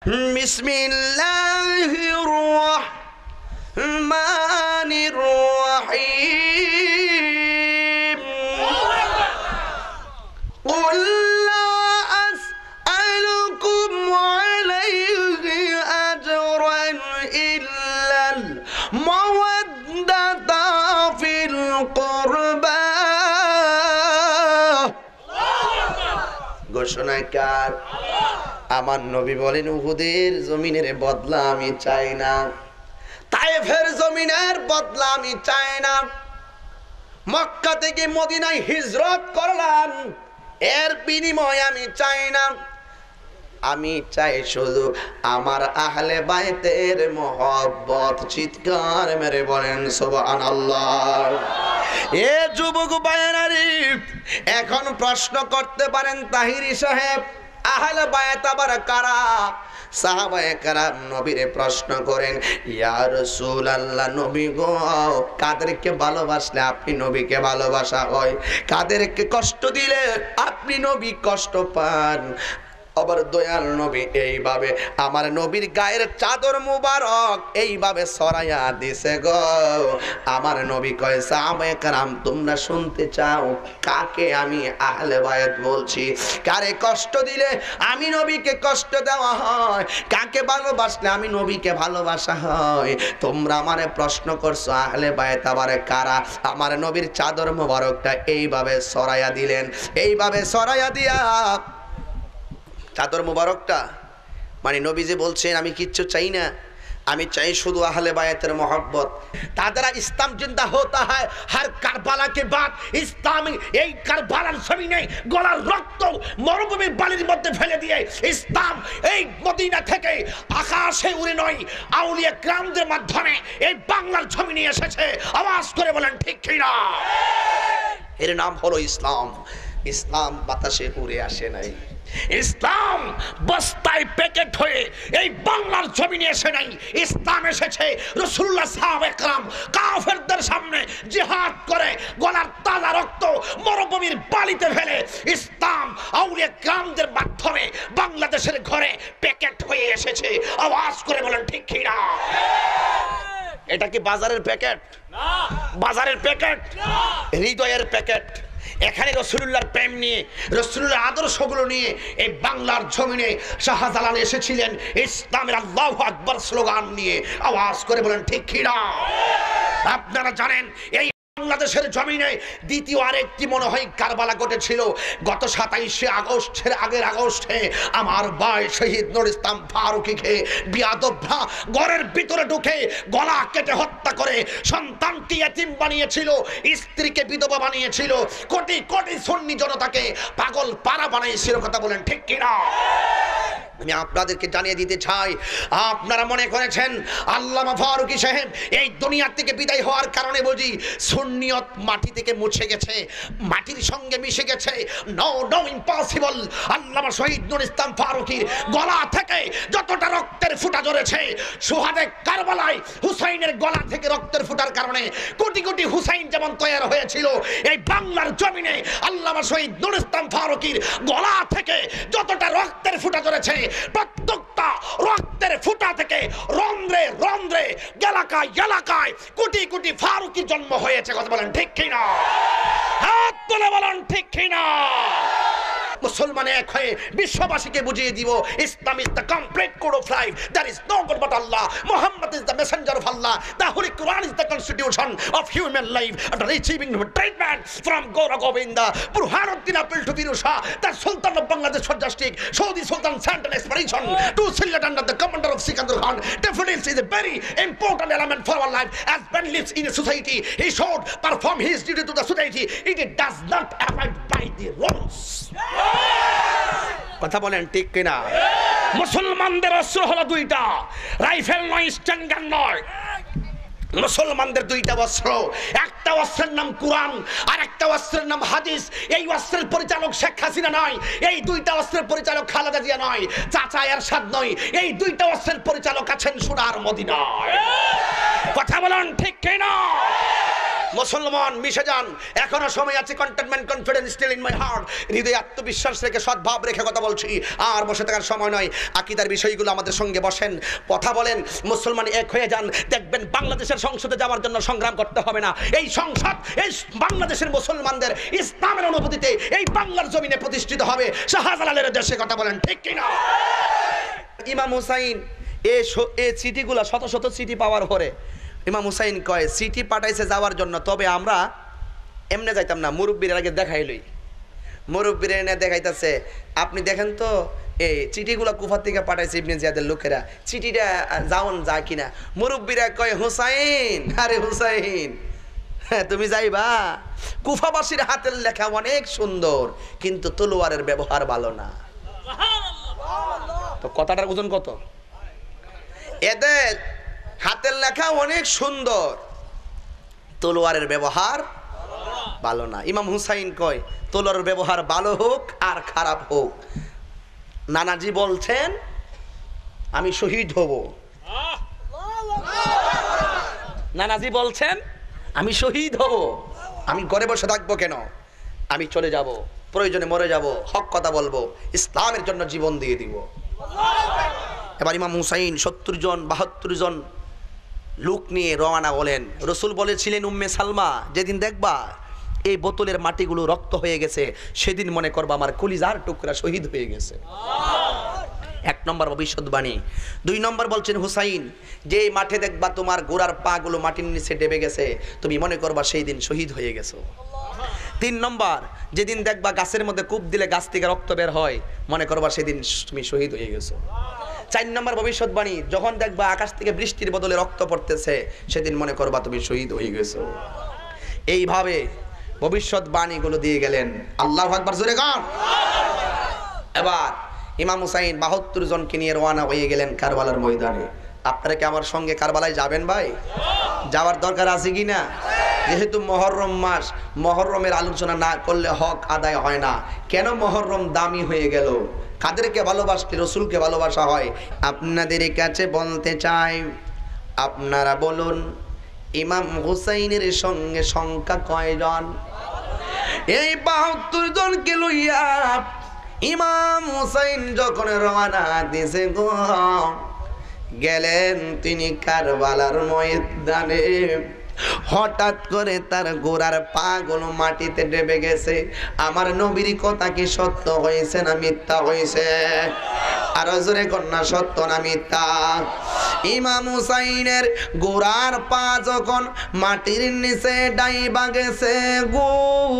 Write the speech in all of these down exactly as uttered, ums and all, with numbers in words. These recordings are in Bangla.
বিসমিল্লাহির রহমানির রহিম কুল লা আসআলুকুম আলাইহি আজরান ইল্লাল মাওয়াদ্দাতা ফিল কুরবা। ঘোষণাকার আমার নবী বলেন, উহুদের জমিনের বদলা আমি চাই না, তায়েফের জমিনের বদলা আমি চাই না। মক্কা থেকে মদিনায় হিজরত করলাম, এর বিনিময় আমি চাই না। আমি চাই শুধু আমার আহলে বাইতের মহব্বত। চিৎকার মেরে বলেন সুবহানাল্লাহ। এ যুবক ভাইয়েরারে, এখন প্রশ্ন করতে পারেন তাহিরি সাহেব, আহলে বাইত আবার কারা? সাহাবায়ে কেরাম নবীরে প্রশ্ন করেন, ইয়া রাসূলুল্লাহ, নবী গো, কাদেরকে ভালোবাসলে আপনি নবীকে ভালোবাসা হয়? কাদেরকে কষ্ট দিলে আপনি নবী কষ্ট পান? আবার দয়াল নবী এইভাবে আমার নবীর গায়ের চাদর মুবারক এইভাবে সরাইয়া দিছে গো। আমার নবী কয়, সাহাবায়ে কেরাম তোমরা শুনতে চাও কাকে আমি আহলে বায়াত বলছি? কারে কষ্ট দিলে আমি নবীকে কষ্ট দেওয়া হয়? কাকে ভালোবাসলে আমি নবীকে ভালোবাসা হয়? তোমরা আমারে প্রশ্ন করছো আহলে বায়াত আবার কারা? আমার নবীর চাদর মুবারকটা এইভাবে সরাইয়া দিলেন। এইভাবে সরাইয়া দিয়া চাদর মুবারকটা, মানে নবী যে বলছেন আমি কিচ্ছু চাই না, আমি চাই শুধু আহলে বায়াতের মোহব্বত। তাদের ইসলাম জিন্দা হতা হয় হর কারবালা কে বাদ। ইসলাম এই কারবালার জমিনে গলার রক্ত মরুভূমির বালির মধ্যে ফেলে দিয়ে ইসলাম এই মদিনা থেকে আকাশে উড়ে নয়, আউলিয়া কিরামদের মাধ্যমে এই বাংলার জমিনে এসেছে। আওয়াজ করে বলেন ঠিক কি না? এর নাম হলো ইসলাম। ইসলাম বাতাসে উড়ে আসে নাই, ইসলাম বস্তায় প্যাকেট হয়ে এই বাংলার জমিনে এসে নাই। ইসলাম এসেছে রাসূলুল্লাহ সাহাবায়ে কেরাম কাফেরদের সামনে জিহাদ করে গলার তাজা রক্ত মরুভূমির বালিতে ফেলে ইসলাম আউলিয়া কিরামদের মাধ্যমে বাংলাদেশের ঘরে প্যাকেট হয়ে এসেছে। আওয়াজ করে বলেন ঠিক কি না? এটা কি বাজারের প্যাকেট? না। বাজারের প্যাকেট না, হৃদয়ের প্যাকেট। এখানে রাসূলুল্লাহর প্রেম নিয়ে, রাসূলুল্লাহর আদর্শগুলো নিয়ে এই বাংলার জমিনে শাহজালাল এসেছিলেন ইসলামের আল্লাহু আকবার স্লোগান নিয়ে। আওয়াজ করে বলেন ঠিক কি না? আপনারা জানেন এই বাংলাদেশের জমিনে দ্বিতীয় আরেকটি মনে হয় কারবালা ঘটেছিল গত সাতাইশে আগস্টের আগের আগস্টে। আমার ভাই শহীদ নূর ইসলাম ফারুকীকে বিয়াদবরা ঘরের ভিতরে ঢুকে গলা কেটে হত্যা করে সন্তানকে ইয়াতীম বানিয়েছিল, স্ত্রীকে বিধবা বানিয়েছিল, কোটি কোটি সুন্নি জনতাকে পাগল পাড়া বানিয়েছিল। কথা বলেন ঠিক কি না? আমি আপনাদেরকে জানিয়ে দিতে চাই, আপনারা মনে করেছেন আল্লামা ফারুকী সাহেব এই দুনিয়া থেকে বিদায় হওয়ার কারণে বুঝি সুন্নিয়ত মাটি থেকে মুছে গেছে, মাটির সঙ্গে মিশে গেছে। No no impossible. Allama Shahid নূর ইসলাম ফারুকীর গলা থেকে যতটা রক্তের ফুটা ঝরেছে, সুহাদে কারবালায় হুসাইনের গলা থেকে রক্তের ফুটার কারণে কোটি কোটি হুসাইন যেমন তৈরি হয়েছিল, এই বাংলার জমিনে আল্লামা শহীদ নূর ইসলাম ফারুকীর গলা থেকে যতটা রক্তের ফুটা ঝরেছে, প্রত্যেকটা রক্তের ফুটা থেকে রন্ধ্রে রন্ধ্রে এলাকায় এলাকায় কোটি কোটি ফারুকীর জন্ম হয়েছে। কথা বলেন ঠিক কি না? হাত তুলে বলেন ঠিক কি না? মুসলমান এক হয়ে বিশ্ববাসীকে বুঝিয়ে দিব Islam is the complete code of life. There is no god but Allah. Muhammad is the messenger of Allah. The holy Quran is the constitution of human life and receiving treatment from Gora Govinda. Burhanuddin appealed to Pirusha, the Sultan of Bangladesh for justice. So the Sultan sent an expedition to Sylhet under the commander of Sikandar Khan. Definitely is a very important element for our life. As man lives in a society, he should perform his duty to the society. It does not abide by the rules. কথা বলেন ঠিক কিনা? মুসলমানদের অস্ত্র হলো দুইটা, রাইফেল নয়, স্ট্যান্ডগান নয়। মুসলমানদের দুইটা অস্ত্র, একটা অস্ত্রের নাম কুরআন আর একটা অস্ত্রের নাম হাদিস। এই অস্ত্রের পরিচালক শেখ হাসিনা নয়, এই দুইটা অস্ত্রের পরিচালক খালেদা জিয়া নয়, চাচা এরশাদ নয়। এই দুইটা অস্ত্রের পরিচালক আছেন সোনার মদিনায়। কথা বলেন ঠিক কিনা? মুসলমান মিশে যান, এখনো সময় আছে। Containment confidence still in my heart, হৃদয়ে আত্মবিশ্বাস রেখে সদ্ভাব রেখে কথা বলছি, আর বসে থাকার সময় নয়। আকীদার বিষয়গুলো আমাদের সঙ্গে বসেন, কথা বলেন, মুসলমান এক হয়ে যান। দেখবেন বাংলাদেশের সংসদে যাওয়ার জন্য সংগ্রাম করতে হবে না। এই সংসদ এই বাংলাদেশের মুসলমানদের ইসলামের অনুভূতিতে এই বাংলার জমিনে প্রতিষ্ঠিত হবে। শাহজালালের দেশে, কথা বলেন ঠিক কিনা? ইমাম হুসাইন এই চিঠিগুলো শত শত চিঠি পাওয়ার পরে ইমাম হুসাইন কয় চিঠি পাঠাইছে যাওয়ার জন্য, তবে আমরা এমনি যাইতাম না, মুরব্বীর আগে দেখাইলই। মুরব্বীর এনে দেখাইতেছে, আপনি দেখেন তো এই চিঠিগুলো কুফা থেকে পাঠাইছে ইবনে জিয়াদের লোকেরা, চিঠিটা যাওন যায় কিনা। মুরব্বীরা কয় হুসাইন, আরে হুসাইন হ্যাঁ তুমি যাইবা? কুফাবাসীর হাতের লেখা অনেক সুন্দর, কিন্তু তলোয়ারের ব্যবহার ভালো না। তো কথাটার ওজন কত? এদের হাতের লেখা অনেক সুন্দর, তলোয়ারের ব্যবহার ভালো না। ইমাম হুসাইন কয় তলোয়ারের ব্যবহার ভালো হোক আর খারাপ হোক, নানাজি বলছেন আমি শহীদ হব। নানাজি বলছেন আমি শহীদ হব, আমি ঘরে বসে থাকবো কেন? আমি চলে যাব, প্রয়োজনে মরে যাব, হক কথা বলবো, ইসলামের জন্য জীবন দিয়ে দিব। এবার ইমাম হুসাইন সত্তর জন বাহাত্তর জন লোক নিয়ে রওনা হলেন। রসুল বলেছিলেন উম্মে সালমা, যেদিন দেখবা এই বোতলের মাটিগুলো রক্ত হয়ে গেছে, সেদিন মনে করবা আমার কলিজার টুকরা শহীদ হয়ে গেছে। এক নম্বর ভবিষ্যৎবাণী। দুই নম্বর বলছেন হুসাইন, যে মাঠে দেখবা তোমার গোড়ার পা গুলো মাটির নিচে ডেবে গেছে, তুমি মনে করবা সেই দিন শহীদ হয়ে গেছো। তিন নম্বর, যেদিন দেখবা গাছের মধ্যে কূপ দিলে গাছ থেকে রক্ত বের হয়, মনে করবা সেদিন তুমি শহীদ হয়ে গেছো। চার নম্বর ভবিষ্যৎবাণী, যখন দেখবা আকাশ থেকে বৃষ্টির বদলে রক্ত পড়তেছে, সেদিন মনে করবা তুমি শহীদ হয়ে গেছো। এইভাবে ভবিষ্যৎবাণীগুলো দিয়ে গেলেন। আল্লাহু আকবার, জোরে গান। এবার ইমাম হুসাইন বাহাত্তর জনকে নিয়ে রওনা হয়ে গেলেন কারবালার ময়দানে। আপনারা কি আমার সঙ্গে কারবালায় যাবেন ভাই? যাওয়ার দরকার আছে কি না? যেহেতু মহররম মাস, মহররমের আলোচনা না করলে হক আদায় হয় না। কেন মহররম দামি হয়ে গেল? কাদেরকে ভালোবাসলে রসুলকে ভালোবাসা হয়? আপনাদের কাছে বলতে চাই, আপনারা বলুন ইমাম হুসাইনের সঙ্গে সংখ্যা কয়জন? এই বাহাত্তর জনকে লইয়া ইমাম হুসাইন যখন রওনা দিছে গো, গেলেন তিনি কারবালার ময়দানে। হঠাৎ করে তার গোড়ার পা গুলো মাটিতে ডেবে গেছে। আমার নবীর কথা কি সত্য হয়েছে না মিথ্যা হয়েছে? আর জোরে কন্যা, সত্য না মিথ্যা? ইমাম হুসাইনের গোড়ার পা যখন মাটির নিচে ডাইবা গেছে গো,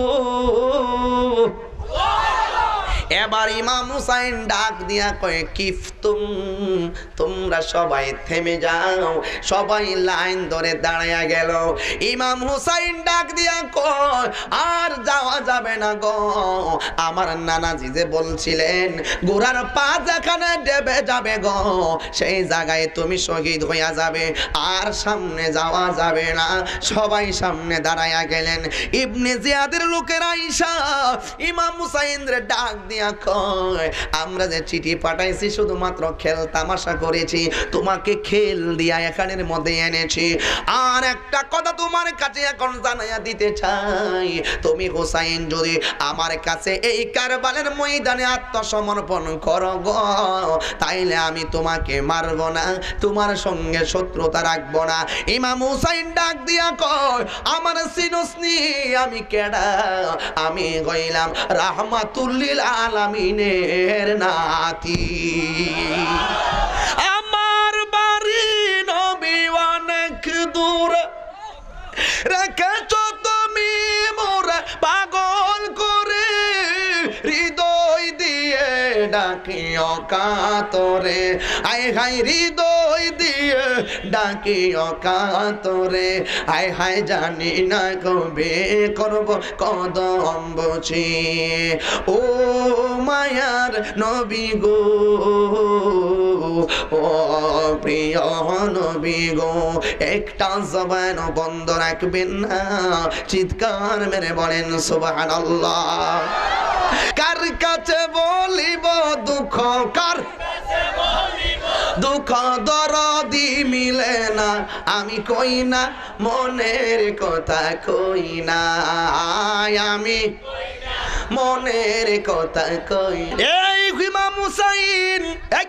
এবার ইমাম হুসাইন ডাক দিয়া কয় কিফতুম, তোমরা সবাই থেমে যাও। সবাই লাইন ধরে দাঁড়ায়া গেল। ইমাম হুসাইন ডাক দিয়া কয় আর যাওয়া যাবে না গো, আমার নানাজি যে বলছিলেন গোড়ার পা যেখানে ডেবে যাবে গো, সেই জায়গায় তুমি শহীদ হইয়া যাবে, আর সামনে যাওয়া যাবে না। সবাই সামনে দাঁড়ায়া গেলেন। ইবনে জিয়াদের লোকেরা আইসা ইমাম হুসাইনের ডাক দিয়া কয় আমরা যে চিঠি পাঠাইছি শুধুমাত্র খেল তামাশা করেছি, তোমাকে খেল দিয়া এখানের মধ্যে এনেছি। আর একটা কথা তোমার কাছে এখন জানাইয়া দিতে চাই, তুমি হুসাইন যদি আমার কাছে এই কারবালার ময়দানে আত্মসমর্পণ করো গো, তাইলে আমি তোমাকে মারব না, তোমার সঙ্গে শত্রুতা রাখবো না। ইমাম হুসাইন ডাক দিয়া কয় আমার সিনুসনি, আমি কেডা? আমি হইলাম রাহমাতুল্লিল আলামিনের নাতি। আমার বাড়ি নবী অনেক দূর, রেখেছ তুমি মোরা পাগল করে, হৃদয় দিয়ে ডাকি অকাতরে, আয় হায় হৃদয় দিয়ে ডাকি অকাতরে, আয় হায় জানি না কবে করব কদম বছি। ও মায়ার নবী গো, ও প্রিয় নবী গো, একটা জবান বন্ধ রাখবেন না, চিৎকার মেরে বলেন সুবহানাল্লাহ। কার কাছে বলিব দুঃখ, কার দুঃখ দরদি মিলে না, আমি কই না মনের কথা, কই না আমি মনের কথা কই। এই ইমাম হুসাইন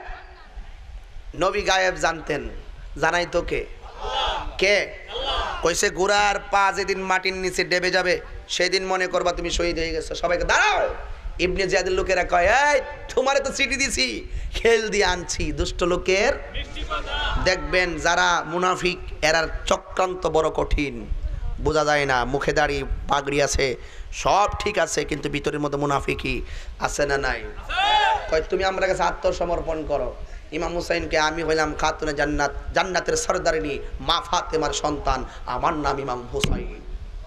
নবী গায়েব জানতেন, জানাই তো কে কে কইছে ঘোড়ার পা যেদিন মাটির নিচে ডেবে যাবে সেদিন মনে করবা তুমি শহীদ হয়ে গেছো। সবাইকে দাঁড়াও। ইবনে জিয়াদের লোকেরা কয়, এই তোমারে তো চিঠি দিছি, খেল দিয়ে আনছি। দুষ্ট লোকের দেখবেন যারা মুনাফিক এরার চক্রান্ত বড় কঠিন, বোঝা যায় না। মুখে দাড়ি পাগড়ি আছে, সব ঠিক আছে, কিন্তু ভিতরের মধ্যে মুনাফিকই আছে না নাই? কয় তুমি আমার কাছে আত্মসমর্পণ করো। ইমাম হুসাইনকে আমি হইলাম খাতুনে জান্নাত, জান্নাতের সরদারিনী মা ফাতেমার সন্তান, আমার নাম ইমাম হুসাইন,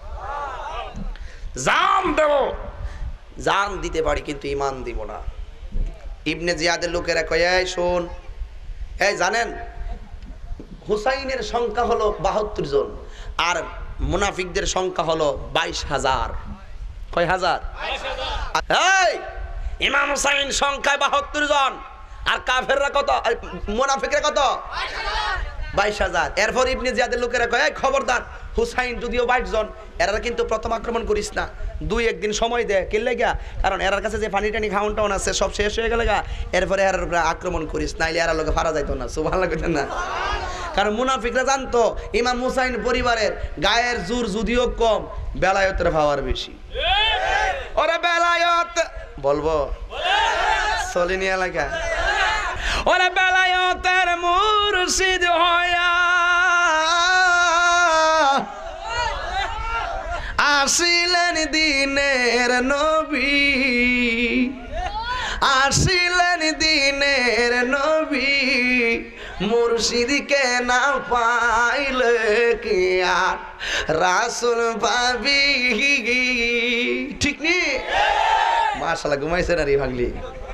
জান দেব, জান দিতে পারি কিন্তু ইমান দিব না। ইবনে জিয়াদের লোকেরা কয়, এই শোন, এই জানেন হুসাইনের সংখ্যা হলো বাহাত্তর জন আর মুনাফিকদের সংখ্যা হলো বাইশ হাজার। কয় হাজার? এই ইমাম হুসাইন সংখ্যায় বাহাত্তর জন আর কাফেররা কত, মুনাফিকরা কত? বাইশ হাজার। এরপর ইবনে জিয়াদের লোকেরা কয়, খবরদার, হুসাইন যদিও বাইশ জন, এরা কিন্তু প্রথম আক্রমণ করিস না, দুই একদিন সময় দে। কে লেগা? কারণ এরার কাছে যে পানি টানি খাওয়ান টাউন আছে সব শেষ হয়ে গেলে গা, এরপরে এরার উপরে আক্রমণ করিস, নাইলে এরার লোকে ফারা যাইতো না। সুবহানাল্লাহ কইতেন না? কারণ মুনাফিকরা জানতো ইমাম হুসাইন পরিবারের গায়ের জোর যদিও কম, বেলায়েতের পাওয়ার বেশি। ওরে বেলায়েত বলবো চলিনি এলাকা, ওরে বেলায়েতের মুর্শিদ হইয়া আসিলেন দিনের নবী, আসিলেন দিনের নবী, মুর্শিদকে না পাইলে কি আর রাসূল পাবি। ঠিক নি? মাশাআল্লাহ, ঘুমাইছে না রে ভাগলি?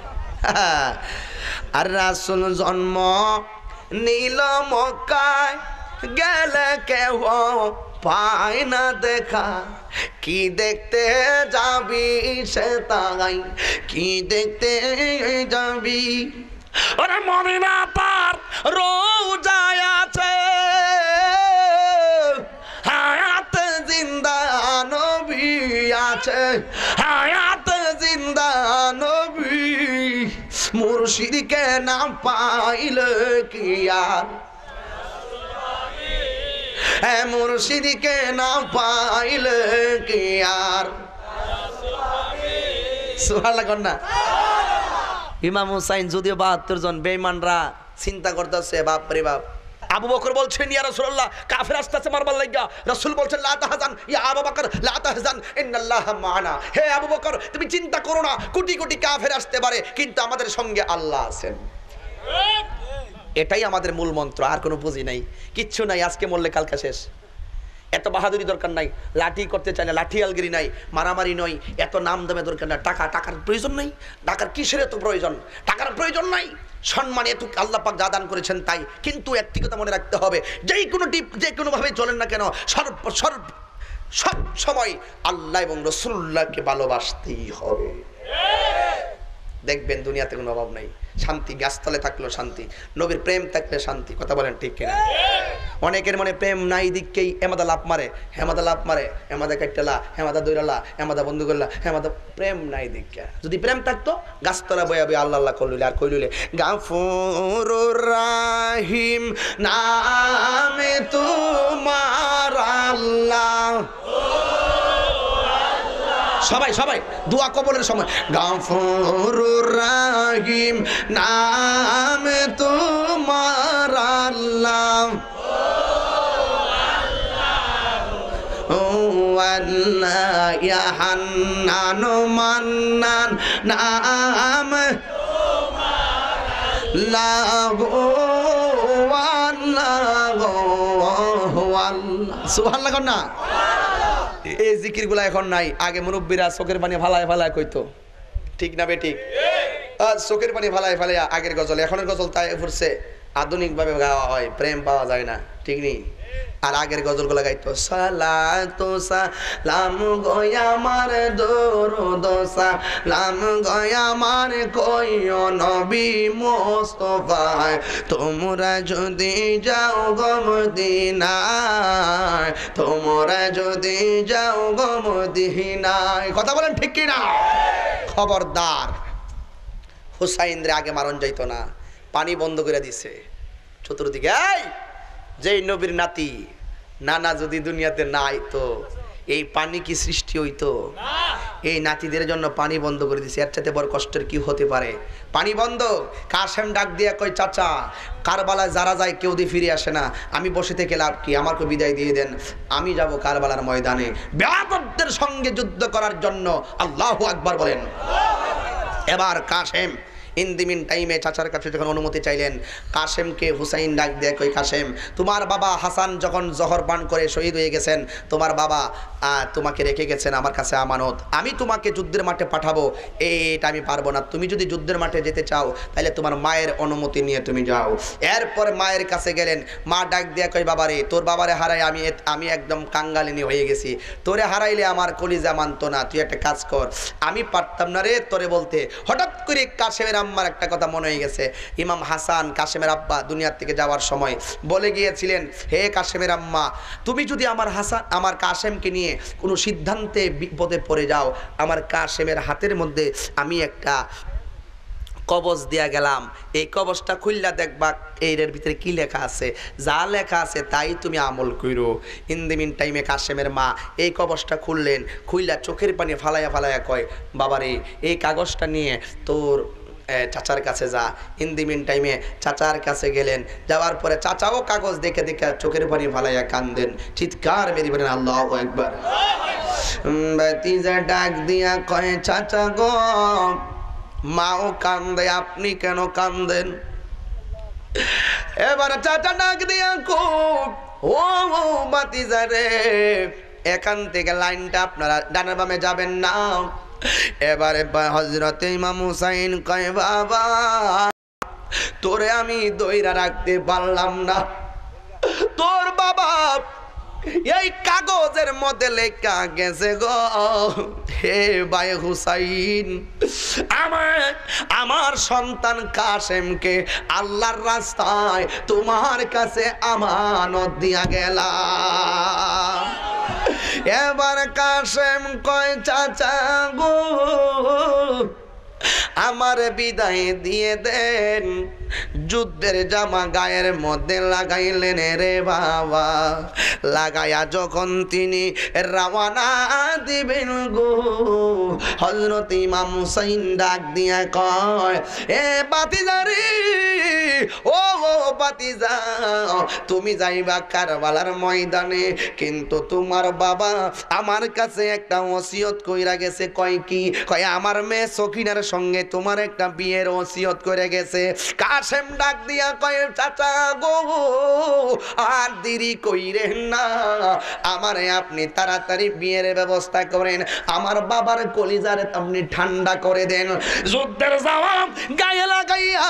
আর রাসূল জন্ম নীল মক্কায়, গেলে কেহ পায় না দেখা, কি দেখতে যাবি সে তাই, কি দেখতে যাবি? ওরে মদিনা পার রোজায় আছে হায়াত জিন্দা নবী আছে, হায়াত জিন্দা নবী, মুর্শিদকে না পাইলে কি আর, হ্যাঁ মুর্শিদকে না পাইলে কি আর। সুবহানাল্লাহ কর না? ইমাম হুসাইন যদিও বাহাত্তর জন, বেঈমানরা চিন্তা করতেছে বাপ রে বাপ। আবু বকর বলছেন, ইয়া রাসূলুল্লাহ কাফের আসতেছে মারবার লাগা। রাসূল বলছেন, লা তাহজান ইয়া আবু বকর, লা তাহজান ইন্নাল্লাহা মা'ানা। হে আবু বকর তুমি চিন্তা করো না, কোটি কোটি কাফের আসতে পারে কিন্তু আমাদের সঙ্গে আল্লাহ আছেন। এটাই আমাদের মূল মন্ত্র, আর কোনো পুঁজি নাই, কিচ্ছু নাই। আজকে মরলে কালকে শেষ। এত বাহাদুরি দরকার নাই, লাঠি করতে চাই না, লাঠি আলগিরি নাই, মারামারি নয়, এত নাম দামে দরকার নাই। টাকা টাকার প্রয়োজন নাই, টাকার কিসের এত প্রয়োজন? টাকার প্রয়োজন নাই। সম্মান এত আল্লাহ পাক যা দান করেছেন তাই, কিন্তু একটি কথা মনে রাখতে হবে, যেই কোনো টিপ যে কোনোভাবে চলেন না কেন, সর্ব সর্ব সব সময় আল্লাহ এবং রাসূলুল্লাহকে ভালোবাসতেই হবে। দেখবেন দুনিয়াতে কোনো অভাব নাই, শান্তি। গাছতলে থাকলেও শান্তি, নবীর প্রেম থাকলে শান্তি। কথা বলেন ঠিক কিনা? অনেকের মনে প্রেম নাই দিককেই এমাদা লাভ মারে, হেমাদা লাভ মারে, হেমাদা কাটলা, হেমাদা দৈরালা, হেমাদা বন্ধু করলা, হেমাদা প্রেম নাই দিককে। যদি প্রেম থাকতো গাছতলা বয়া বই আল্লাহ আল্লাহ করলিলে আর কইলিলে গাফুরুর রাহিম নামে তোমার আল্লাহ। সবাই সবাই দোয়া কবুলের সময়, গাফুরুর রাহিম নামে তোমার আল্লাহ, ও আল্লাহ ইয়া হান্নান মান্নান নাম তোমার আল্লাহ। সুবহানাল্লাহ কর না? এই জিকির গুলা এখন নাই। আগে মুরব্বীরা চোখের পানি ফালায় ফালায় কইতো, ঠিক না বেঠিক? চোখের পানি ফালায় ফালাইয়া আগের গজল, এখনের গজল তাই ফুরছে আধুনিকভাবে গাওয়া হয়, প্রেম পাওয়া যায় না, ঠিক নেই? আর আগের গজলগুলো গাইতো সালাতু সালাম গয়া আমার দরুদ সালাম গয়া আমার কইও নবী মুস্তাফা তোমরা যদি যাও গো মদিনায় তোমরা যদি যাও গো মদিনায়। কথা বলেন ঠিক কি না? খবরদার, হুসাইন রে আগে মারণ যাইতো না, পানি বন্ধ করে দিছে চতুর্দিকে। এই যেই নবীর নাতি নানা যদি দুনিয়াতে নাই তো এই পানি কি সৃষ্টি হইতো? এই নাতিদের জন্য পানি বন্ধ করে দিছে, এর চাইতে বড় কষ্টের কি হতে পারে? পানি বন্ধ। কাশেম ডাক দিয়া কই চাচা কারবালায় যারা যায় কেউ দিয়ে ফিরে আসে না, আমি বসে থেকে লাভ কি, আমাকে বিদায় দিয়ে দেন, আমি যাব কারবালার ময়দানে বেয়াদবদের সঙ্গে যুদ্ধ করার জন্য। আল্লাহু আকবার বলেন। এবার কাশেম ইন্দিমিন টাইমে চাচার কাছে যখন অনুমতি চাইলেন, কাশেমকে হুসাইন ডাক দিয়ে কই কাশেম তোমার বাবা হাসান যখন জহর পান করে শহীদ হয়ে গেছেন, তোমার বাবা তোমাকে রেখে গেছেন আমার কাছে আমানত, আমি তোমাকে যুদ্ধের মাঠে পাঠাবো, এটা আমি পারবো না, তুমি যদি যুদ্ধের মাঠে যেতে চাও তাহলে তোমার মায়ের অনুমতি নিয়ে তুমি যাও। এরপর মায়ের কাছে গেলেন, মা ডাক দিয়ে কই বাবারে তোর বাবারে হারাই আমি আমি একদম কাঙ্গালিনী হয়ে গেছি, তোরে হারাইলে আমার কলিজা মানতো না, তুই একটা কাজ কর, আমি পারতাম না রে তোরে বলতে। হঠাৎ করে কাশেমের আম্মার একটা কথা মনে হয়ে গেছে। ইমাম হাসান কাশেমের আব্বা দুনিয়ার থেকে যাওয়ার সময় বলে গিয়েছিলেন, হে কাশেমের আম্মা তুমি যদি আমার হাসান আমার কাশেমকে নিয়ে কোনো সিদ্ধান্তে বিপদে পড়ে যাও, আমার কাশেমের হাতের মধ্যে আমি একটা কবজ দিয়া গেলাম, এই কবজটা খুললা দেখবা এর ভিতরে কি লেখা আছে, যা লেখা আছে তাই তুমি আমল কইরো। ইন দি মিন টাইমে কাশেমের মা এই কবজটা খুললেন, খুললা চোখের পানি ফালাইয়া ফালাইয়া কয় বাবারে এই কাগজটা নিয়ে তোর চাচার কাছে যা। ইন দি মিন টাইমে চাচার কাছে গেলেন, যাওয়ার পরে চাচাও কাগজ দেখে দেখে চোখের পানি ফালাইয়া কান্দেন, চিৎকার মেরে বলেন আল্লাহু আকবার। ভাতিজা ডাক দিয়া কয় চাচা গো, মাও কান্দে আপনি কেন কান্দেন? এবার চাচা ডাক দিয়া কো ও ভাতিজা রে, এখান থেকে লাইনটা আপনারা ডানে বামে যাবেন না। এবারে হযরত ইমাম হুসাইন কয় বাবা তোরে আমি দইরা রাখতে পারলাম না, তোর বাবা এই কাগজের মধ্যে লেখা গেছে গো, হে ভাই হুসাইন আমার আমার সন্তান কাশেমকে আল্লাহর রাস্তায় তোমার কাছে আমানত দিয়া গেলাম। এবার কাশেম কয় চাচা গো আমার বিদায় দিয়ে দেন। যুদ্ধের জামা গায়ের মধ্যে লাগাইলেন রে বাবা, লাগাইয়া যখন তিনি রওনা দিবেন গো, হযরত ইমাম হুসাইন ডাক দিয়া কয় এ বাতিজারি ও ও বাতিজা তুমি যাইবা কারবালার ময়দানে, কিন্তু তোমার বাবা আমার কাছে একটা ওসিয়ত কইরা গেছে। কয় কি? কয় আমার মেয়ে সকিনার সঙ্গে তোমার একটা বিয়ের ওসিয়ত করে গেছে। কাশেম ডাক দিয়া কয় চাচা গো আর দেরি কইরেন না, আমারে আপনি তাড়াতাড়ি বিয়ের ব্যবস্থা করেন, আমার বাবার কলিজারে আপনি ঠান্ডা করে দেন। যুদ্ধের জবাব গায়ে লাগাইয়া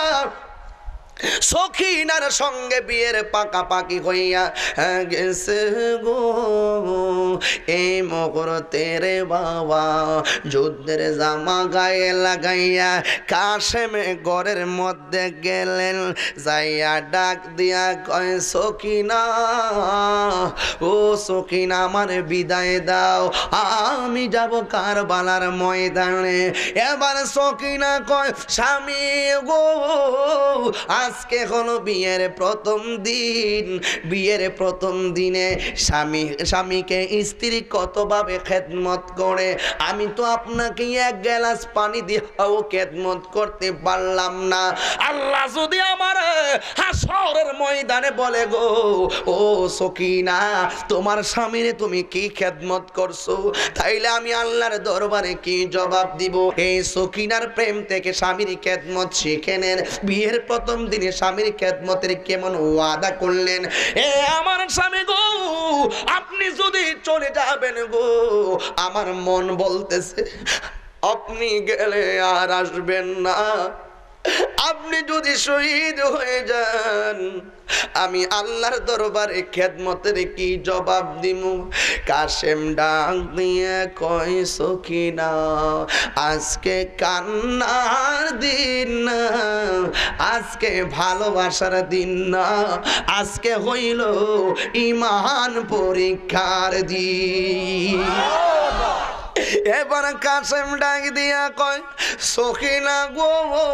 সখিনার সঙ্গে বিয়ের পাকাপাকি হইয়া গেছে গো। এই মুহূর্তে রে বাবা যুদ্ধের জামা গায়ে লাগাইয়া কাশেমে ঘরের মধ্যে গেলেন, যাইয়া ডাক দিয়া কয় সখিনা ও সখিনা আমার বিদায় দাও, আমি যাব কারবালার ময়দানে। এবার সখিনা কয় স্বামী গো আজকে হলো বিয়ের প্রথম দিন, বিয়ের প্রথম দিনে স্বামী স্বামীকে স্ত্রী কতভাবে খেদমত করে, আমি তো আপনাকে এক গ্লাস পানি দিয়েও খেদমত করতে পারলাম না। আল্লাহ যদি আমার হাসরের ময়দানে বলে গো ও সকিনা তোমার স্বামীর তুমি কি খেদমত করছো, তাইলে আমি আল্লাহর দরবারে কি জবাব দিব? এই সকিনার প্রেম থেকে স্বামীর খেদমত শিখে নেন। বিয়ের প্রথম দিনে স্বামীর খেদমতের কেমন ওয়াদা করলেন। এ আমার স্বামী গো আপনি যদি চলে যাবেন গো, আমার মন বলতেছে আপনি গেলে আর আসবেন না। আপনি যদি শহীদ হয়ে যান আমি আল্লাহর দরবারে খেদমতের কি জবাব দিমু? কাশেম ডাক দিয়ে কয় সকিনা আজকে কান্নার দিন না, আজকে ভালোবাসার দিন না, আজকে হইল ঈমান পরীক্ষার দিন। এবার কাশেম ডাক দিয়া কয় সখিনা গো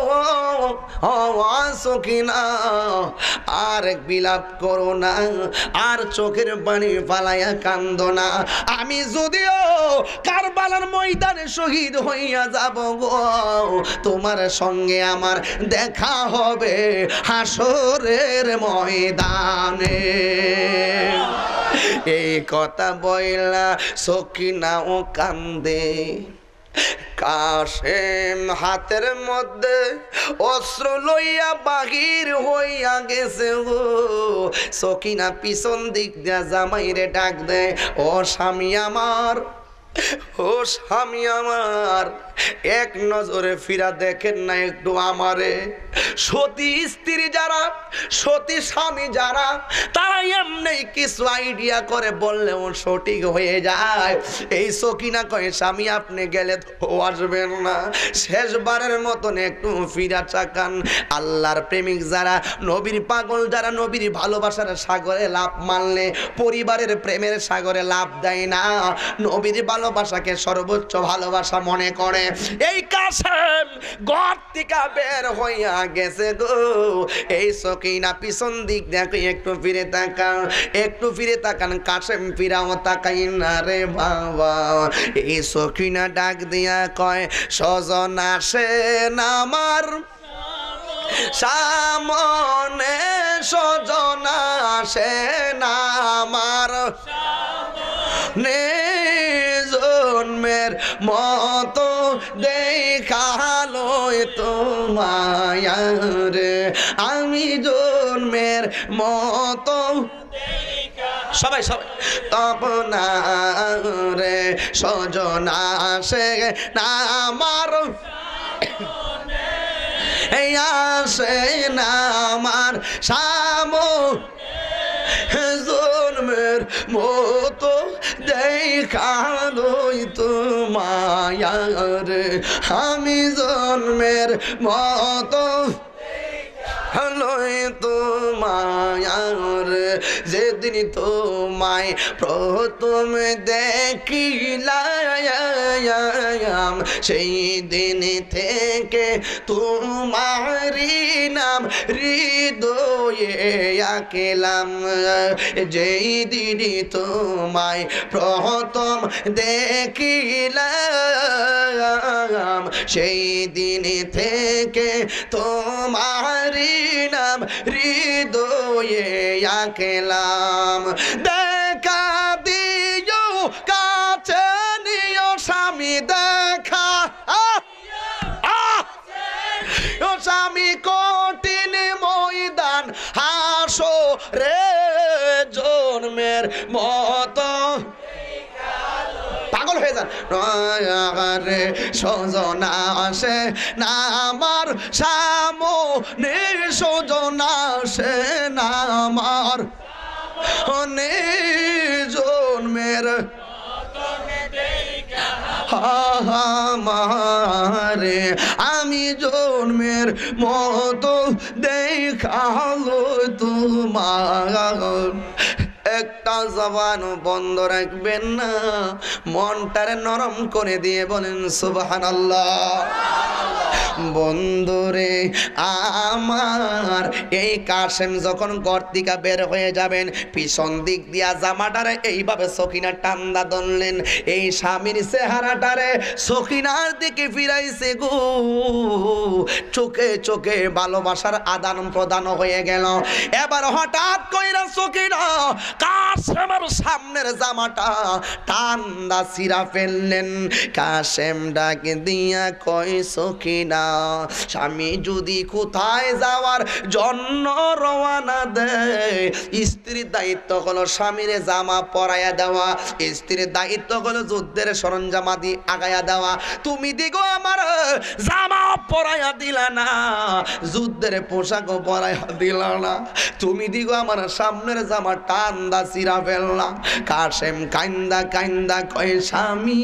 সখিনা আর বিলাপ করো না, আর চোখের পানি ফালাইয়া কান্দো না। আমি যদিও কারবালার ময়দানে শহীদ হইয়া যাব গো, তোমার সঙ্গে আমার দেখা হবে হাসরের ময়দানে। এই কথা বইলা সখিনা ও কান্দে। কাশেম হাতের মধ্যে অস্ত্র লইয়া বাহির হইয়া গেছে গো। সখিনা পিছন দিক দিয়া জামাইরে ডাক দেয়, ও স্বামী আমার, ও স্বামী আমার, এক নজরে ফিরা দেখেন না একটু আমারে। সতী স্ত্রী যারা, সতী স্বামী যারা, তারা এমনি কিছু আইডিয়া করে বললেও সঠিক হয়ে যায়। এই সকিনা কয়ে স্বামী আপনি গেলে তো আসবেন না, শেষবারের মতন একটু ফিরা চাকান। আল্লাহর প্রেমিক যারা, নবীর পাগল যারা, নবীর ভালোবাসার সাগরে লাভ মানলে পরিবারের প্রেমের সাগরে লাভ দেয় না, নবীর ভালোবাসাকে সর্বোচ্চ ভালোবাসা মনে করে। এই কাশেম ঘর থেকে বের হইয়া গেছে গো। এই সকিনা পিছন দিক দেখো একটু ফিরে তাকান, একটু ফিরে তাকান। কাশেম ফিরাও তাকাই না রে বাবা। এই সকিনা ডাক দিয়া কয় স্বজন আসেন আমার সামনে, স্বজন আসেন আমার নে, জন্মের মতো দেখালো তোমায় রে, আমি জন্মের মতো সবাই সবাই তপনা রে, স্বজন আসে না আমার, এই আসে না আমার সামো, জন্মের মতো দেখালোই তোমায় রে, আমি জন্মের মতো হলোই তোমায় রে। যেদিন তোমায় প্রথম দেখিলাম সেই দিন থেকে তোমারি নাম হৃদয়ে আঁকলাম। যেই দিন তোমায় প্রথম দেখিলাম সেই দিন থেকে তোমারি নাম হৃদয়ে আঁকলাম। দেখা দিও কাছে নিও স্বামী, দেখা ও স্বামী কঠিন ময়দান হাসরে, জন্মের মতো পাগল হয়ে যান রে, স্বজন আসে না আমার সামনে, স্বজন আসে না আমার জন্মের আমারে, আমি জন্মের মতো দেখালো তোমার। একটা জবান বন্ধ রাখবেন না, মনটারে নরম করে দিয়ে বলেন সুবহানাল্লাহ। বন্ধুরে আমার, এই কাশেম যখন ঘর থেকে বের হয়ে যাবেন, পিছন দিক দিয়া জামাটারে এইভাবে সখিনা টান্দা ধরলেন। এই স্বামীর চেহারাটারে সখিনার দিকে ফিরাইছে গো। চোখে চোখে ভালোবাসার আদান প্রদান হয়ে গেল। এবার হঠাৎ কইরা সখিনা কাসেমের সামনের জামাটা টান্দা ছিঁড়া ফেললেন। কাসেম ডাকে দিয়া কয় সখিনা, স্বামী যদি কোথায় যাওয়ার জন্য রওনা দেয়, স্ত্রীর দায়িত্ব হলো স্বামীর জামা পরাইয়া দেওয়া, স্ত্রীর দায়িত্ব হলো যুদ্ধের সরঞ্জামাদি আগায়া দেওয়া। তুমি দিগো আমার জামা পরাইয়া দিলা না, যুদ্ধের পোশাকও পরাইয়া দিলা না, তুমি দিগো আমার সামনের জামা টান্দা ছিঁড়া ফেললা। কাসেম কান্দা কান্দা কয় স্বামী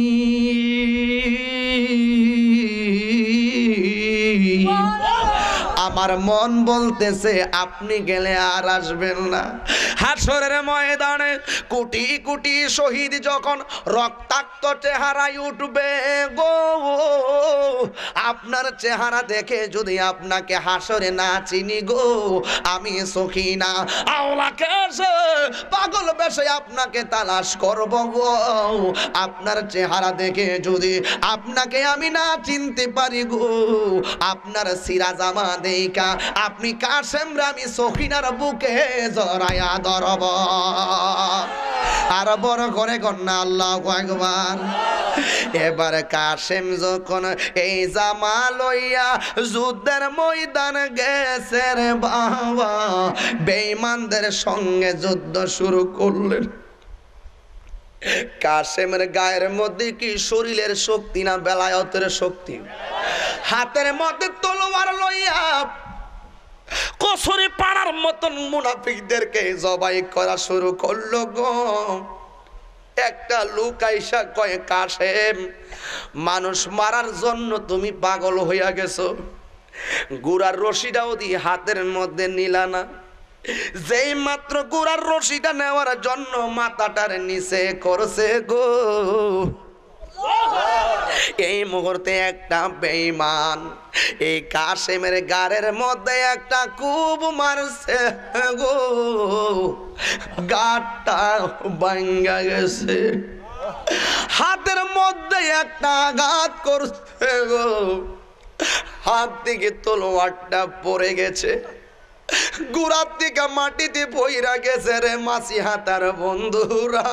আমার মন বলতেছে আপনি গেলে আর আসবেন না। হাসরের ময়দানে কোটি কোটি শহীদ যখন রক্তাক্ত চেহারায় উঠবে গো, আপনার চেহারা দেখে যদি আপনাকে হাসরে না চিনি গো, আমি সখিনা আওলাকে এসে পাগল বেশে আপনাকে তালাশ করব গো। আপনার চেহারা দেখে যদি আপনাকে আমি না চিনতে পারি গো, আপনার সিরা জামা দেখা আপনি কাসেম রামি সখিনার বুকে জড়ায়া ধরব। আর বড় করে কন্যা আল্লাহু আকবার। এবার কাসেম যখন এই জামা লইয়া যুদ্ধের ময়দান গেছে রে বাবা, বেঈমানদের সঙ্গে যুদ্ধ শুরু করলেন। কাসেমের গায়ের মধ্যে কি শরীরের শক্তি না বেলায়েতের শক্তি? হাতের মধ্যে তলোয়ার লইয়া কসুরি পাড়ার মতন মুনাফিকদেরকে জবাই করা শুরু করলো গো। একটা লোক আইসা কয় কাসেম, মানুষ মারার জন্য তুমি পাগল হইয়া গেছো, গুড়ার রশিটাও দিয়ে হাতের মধ্যে নিলা না। যেই মাত্র গুড়ার রশিটা নেওয়ার জন্য মাথাটার নিচে করছে গো, এই মুহূর্তে একটা বেঈমান এই কাসেমের গাড়ের মধ্যে একটা কুব মারছে গো, গাড়টা ভাঙা গেছে। হাতের মধ্যে একটা আঘাত করছে গো, হাত থেকে তলোয়ারটা পড়ে গেছে, গুড়ার থেকে মাটিতে পইরা গেছে রে মাসি হাতার বন্ধুরা।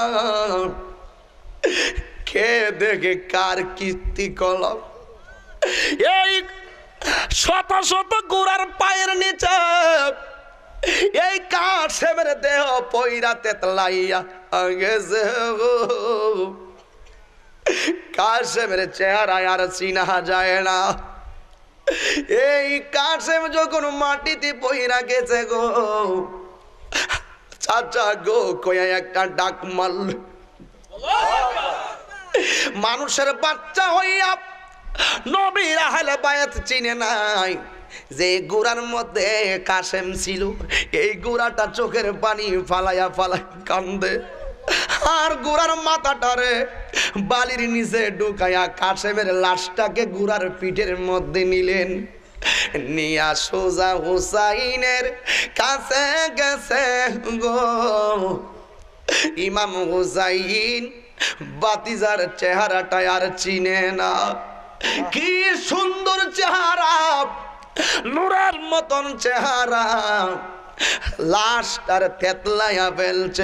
কে দেখে কার কীর্তি কলম, এই শত শত গুড়ার পায়ের নিচে এই কাসেমের দেহ পইরা তেতলাইয়া গেছে। কাসেমের চেহারা আর চিনা যায় না। এই কাসেম যখন মাটিতে পইরা গেছে গো, চাচা গো কয়া একটা ডাক মারল। মানুষের বাচ্চা হইয়া নবীর আহলে বায়াত চিনে নাই যে গুড়ার মধ্যে কাসেম ছিল। এই গুড়াটা চোখের পানি ফালাইয়া ফালাই কান্দে, আর গুড়ার মাথাটারে বালির নিচে ঢুকাইয়া কাসেমের লাশটাকে গুড়ার পিঠের মধ্যে নিলেন। নিয়া সোজা হুসাইনের কাছে গেছে গো। ইমাম হুসাইন বাতিজার চেহারাটা আর চিনে না, কি সুন্দর চেহারা, নূরের মতন চেহারা, লাশটার থেতলাইয়া ফেলছে।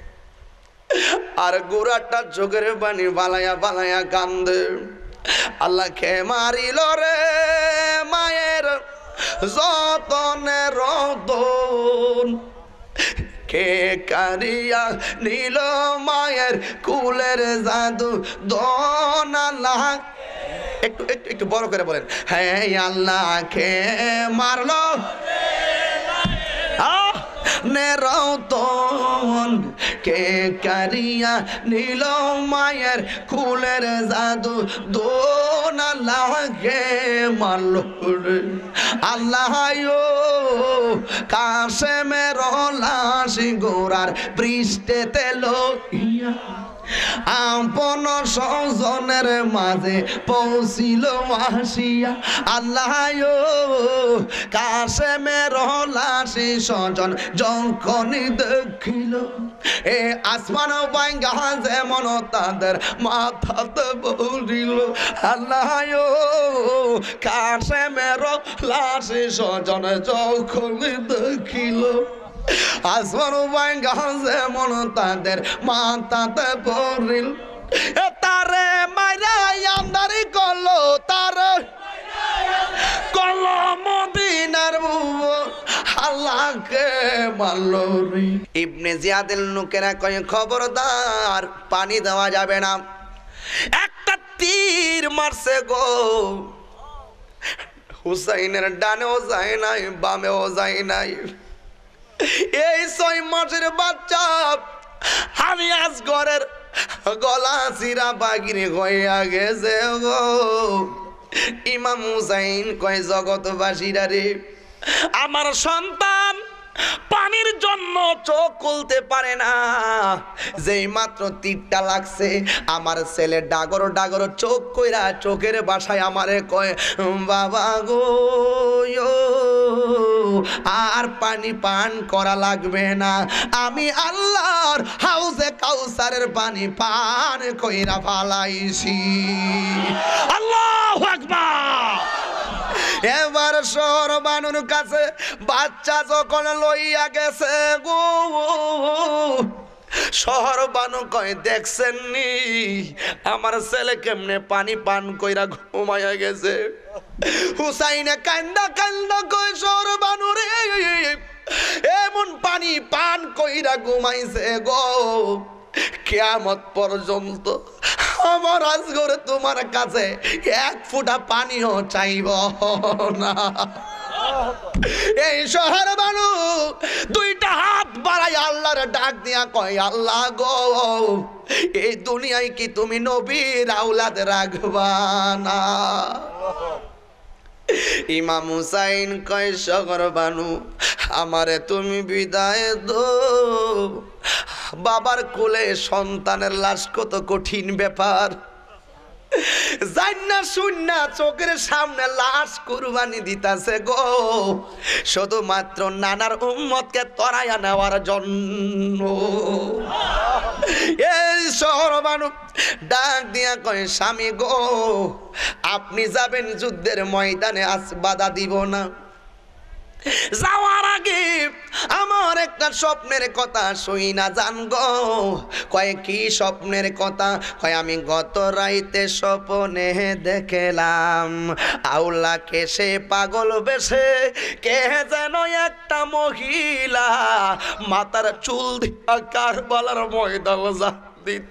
আর গুড়াটা চোখের পানি বালাইয়া বালাইয়া কান্দে। আল্লাহ কে মারিল রে মায়ের যতনে রতন, কে কারিয়া নীল মায়ের কুলের জাদু দন। আল্লাহ একটু একটু একটু বড় করে বলেন, হ্যাঁ আল্লাহ কে মারলো নেরতন, কে কারিয়া নীল মায়ের কুলের জাদু দোন। আল্লাহ কে মারলো আল্লাহ কাসেমের লাশ গোরার পৃষ্ঠেতে লইয়া আপন স্বজনের মাঝে পৌঁছিল আসিয়া। আল্লাহ কাসেমের লাশ স্বজন যখন দেখিল, এ আসমান ভাঙ্গা যেমন তাদের মাথাতে পড়িল। আল্লাহ কাসেমের লাশ স্বজন যখন দেখিল, আসমান ভাঙ্গা যেমন তাদের মাথাতে পড়িল তারে মাইরা আন্দারি করলো তার করলো মদিনার আল্লাহকে মারলো রে। ইবনে জিয়াদের লোকেরা কয় খবরদার পানি দেওয়া যাবে না, একটা তীর মারছে গো, হুসাইনের ডানেও যায় নাই বামেও যায় নাই। এই ছয় মাসের বাচ্চা আমি আজ ঘরের গলা চিরা বাগিরে হইয়া গেছে গো। ইমাম হুসাইন কয় জগৎবাসীরা রে, আমার সন্তান পানির জন্য চোখ খুলতে পারে না, যেই মাত্র তীরটা লাগছে আমার ছেলে ডাগর ডাগর চোখ কইরা চোখের বাসায় আমারে কয় বাবা গো আর পানি পান করা লাগবে না, আমি আল্লাহর হাউজে কাউসারের পানি পান কইরা ফালাইছি। আল্লাহু আকবার। এবার শহর বানুর কাছে বাচ্চা যখন লইয়া গেছে গো, শহর বানু কয় দেখছেন নি আমার ছেলে কেমনে পানি পান কইরা ঘুমাইয়া গেছে। হুসাইনে কান্দা কান্দা কয় শহর বানু রে, এমন পানি পান কইরা ঘুমাইছে গো, কিয়ামত পর্যন্ত আমার আজগরে তোমার কাছে এক ফোঁটা পানিও চাইব না। এই শহর বানু দুইটা হাত বাড়াই আল্লাহর ডাক দিয়া কয় আল্লাহ গো, এই দুনিয়ায় কি তুমি নবীর আওলাদ রাখবা না? ইমাম হুসাইন কয় শহর বানু আমারে তুমি বিদায় দো, বাবার কোলে সন্তানের লাশ কত কঠিন ব্যাপার, জান্না শুননা চোখের সামনে লাশ কুরবানি দিতাছে গো, শুধুমাত্র নানার উম্মতকে তরাইয়া নেওয়ার জন্য। এই শহর মানুষ ডাক দিয়া কয় স্বামী গো, আপনি যাবেন যুদ্ধের ময়দানে, আজ বাধা দিব না, যাওয়ার আগে আমার একটা স্বপ্নের কথা শুই না জান গো। কয় কি স্বপ্নের কথা? কয় আমি গত রাইতে স্বপ্নে দেখলাম আউলাকে সে পাগল বেশে কে যেন একটা মহিলা মাথার চুল দিয়া কারবালার ময়দান দিত।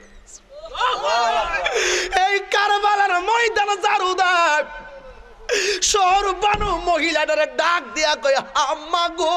এই কারবালার ময়দান জারুদার শহর বানু মহিলাটারে ডাক দিয়া কয় আম্মা গো,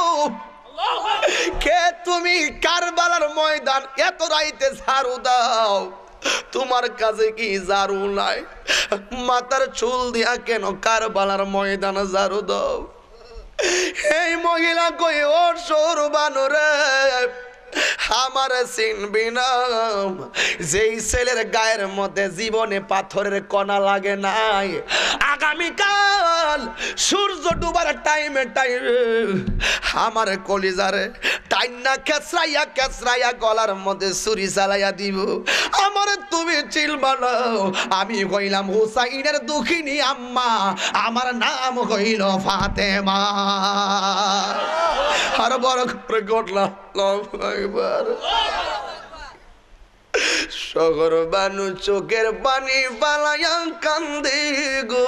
কে তুমি কারবালার ময়দান এত রাইতে ঝাড়ু দাও, তোমার কাছে কি ঝাড়ু নাই? মাথার চুল দিয়া কেন কারবালার ময়দান ঝাড়ু দাও? এই মহিলা কয় ও শহর বানু রে, আমার চিনবি না, যেই ছেলের গায়ের মধ্যে জীবনে পাথরের কণা লাগে নাই, আগামীকাল সূর্য ডুবার টাইমে টাইমে আমার কলিজারে টাইনা কেসরাইয়া কেসরাইয়া গলার মধ্যে ছুরি চালাইয়া দিব। আমার তুমি চিনবা না, আমি কইলাম হুসাইনের দুঃখিনী আম্মা, আমার নাম কইল ফাতেমা। আর বড় করে ঘটনা শহর বানু চোখের পানি বালায়া কান্দে গো।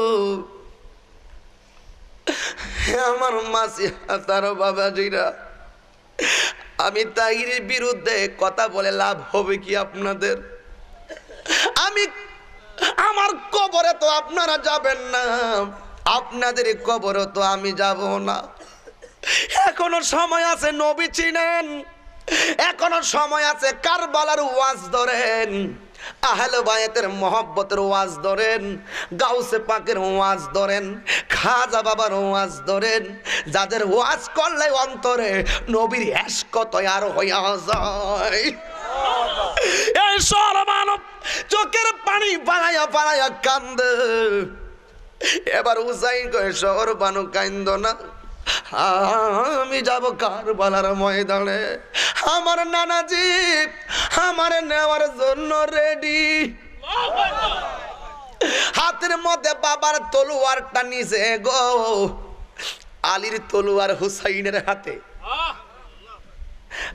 আমার মাসি হাতার বাবাজিরা, আমি তাহির বিরুদ্ধে কথা বলে লাভ হবে কি আপনাদের? আমি আমার কবরে তো আপনারা যাবেন না, আপনাদের কবরে তো আমি যাব না। এখনো সময় আছে, নবী চিনেন, এখনো সময় আছে, কারবালার ওয়াজ ধরেন, আহলে বায়াতের মহব্বতের ওয়াজ ধরেন, গাউসে পাকের ওয়াজ ধরেন, খাজা বাবার ওয়াজ ধরেন, যাদের ওয়াজ করলে অন্তরে নবীর ইশক তৈয়ার হইয়া যায়। এই সরমানব চোখের পানি বানায়া বানায়া কান্দে। এবার হুসাইন কয় শহর বানু কান্দ না, আমি যাব কারবালার ময়দানে, আমার নানাজি আমার নেওয়ার জন্য রেডি। হাতের মধ্যে বাবার তলোয়ারটা নিছে গো, আলীর তলোয়ার হুসাইনের হাতে।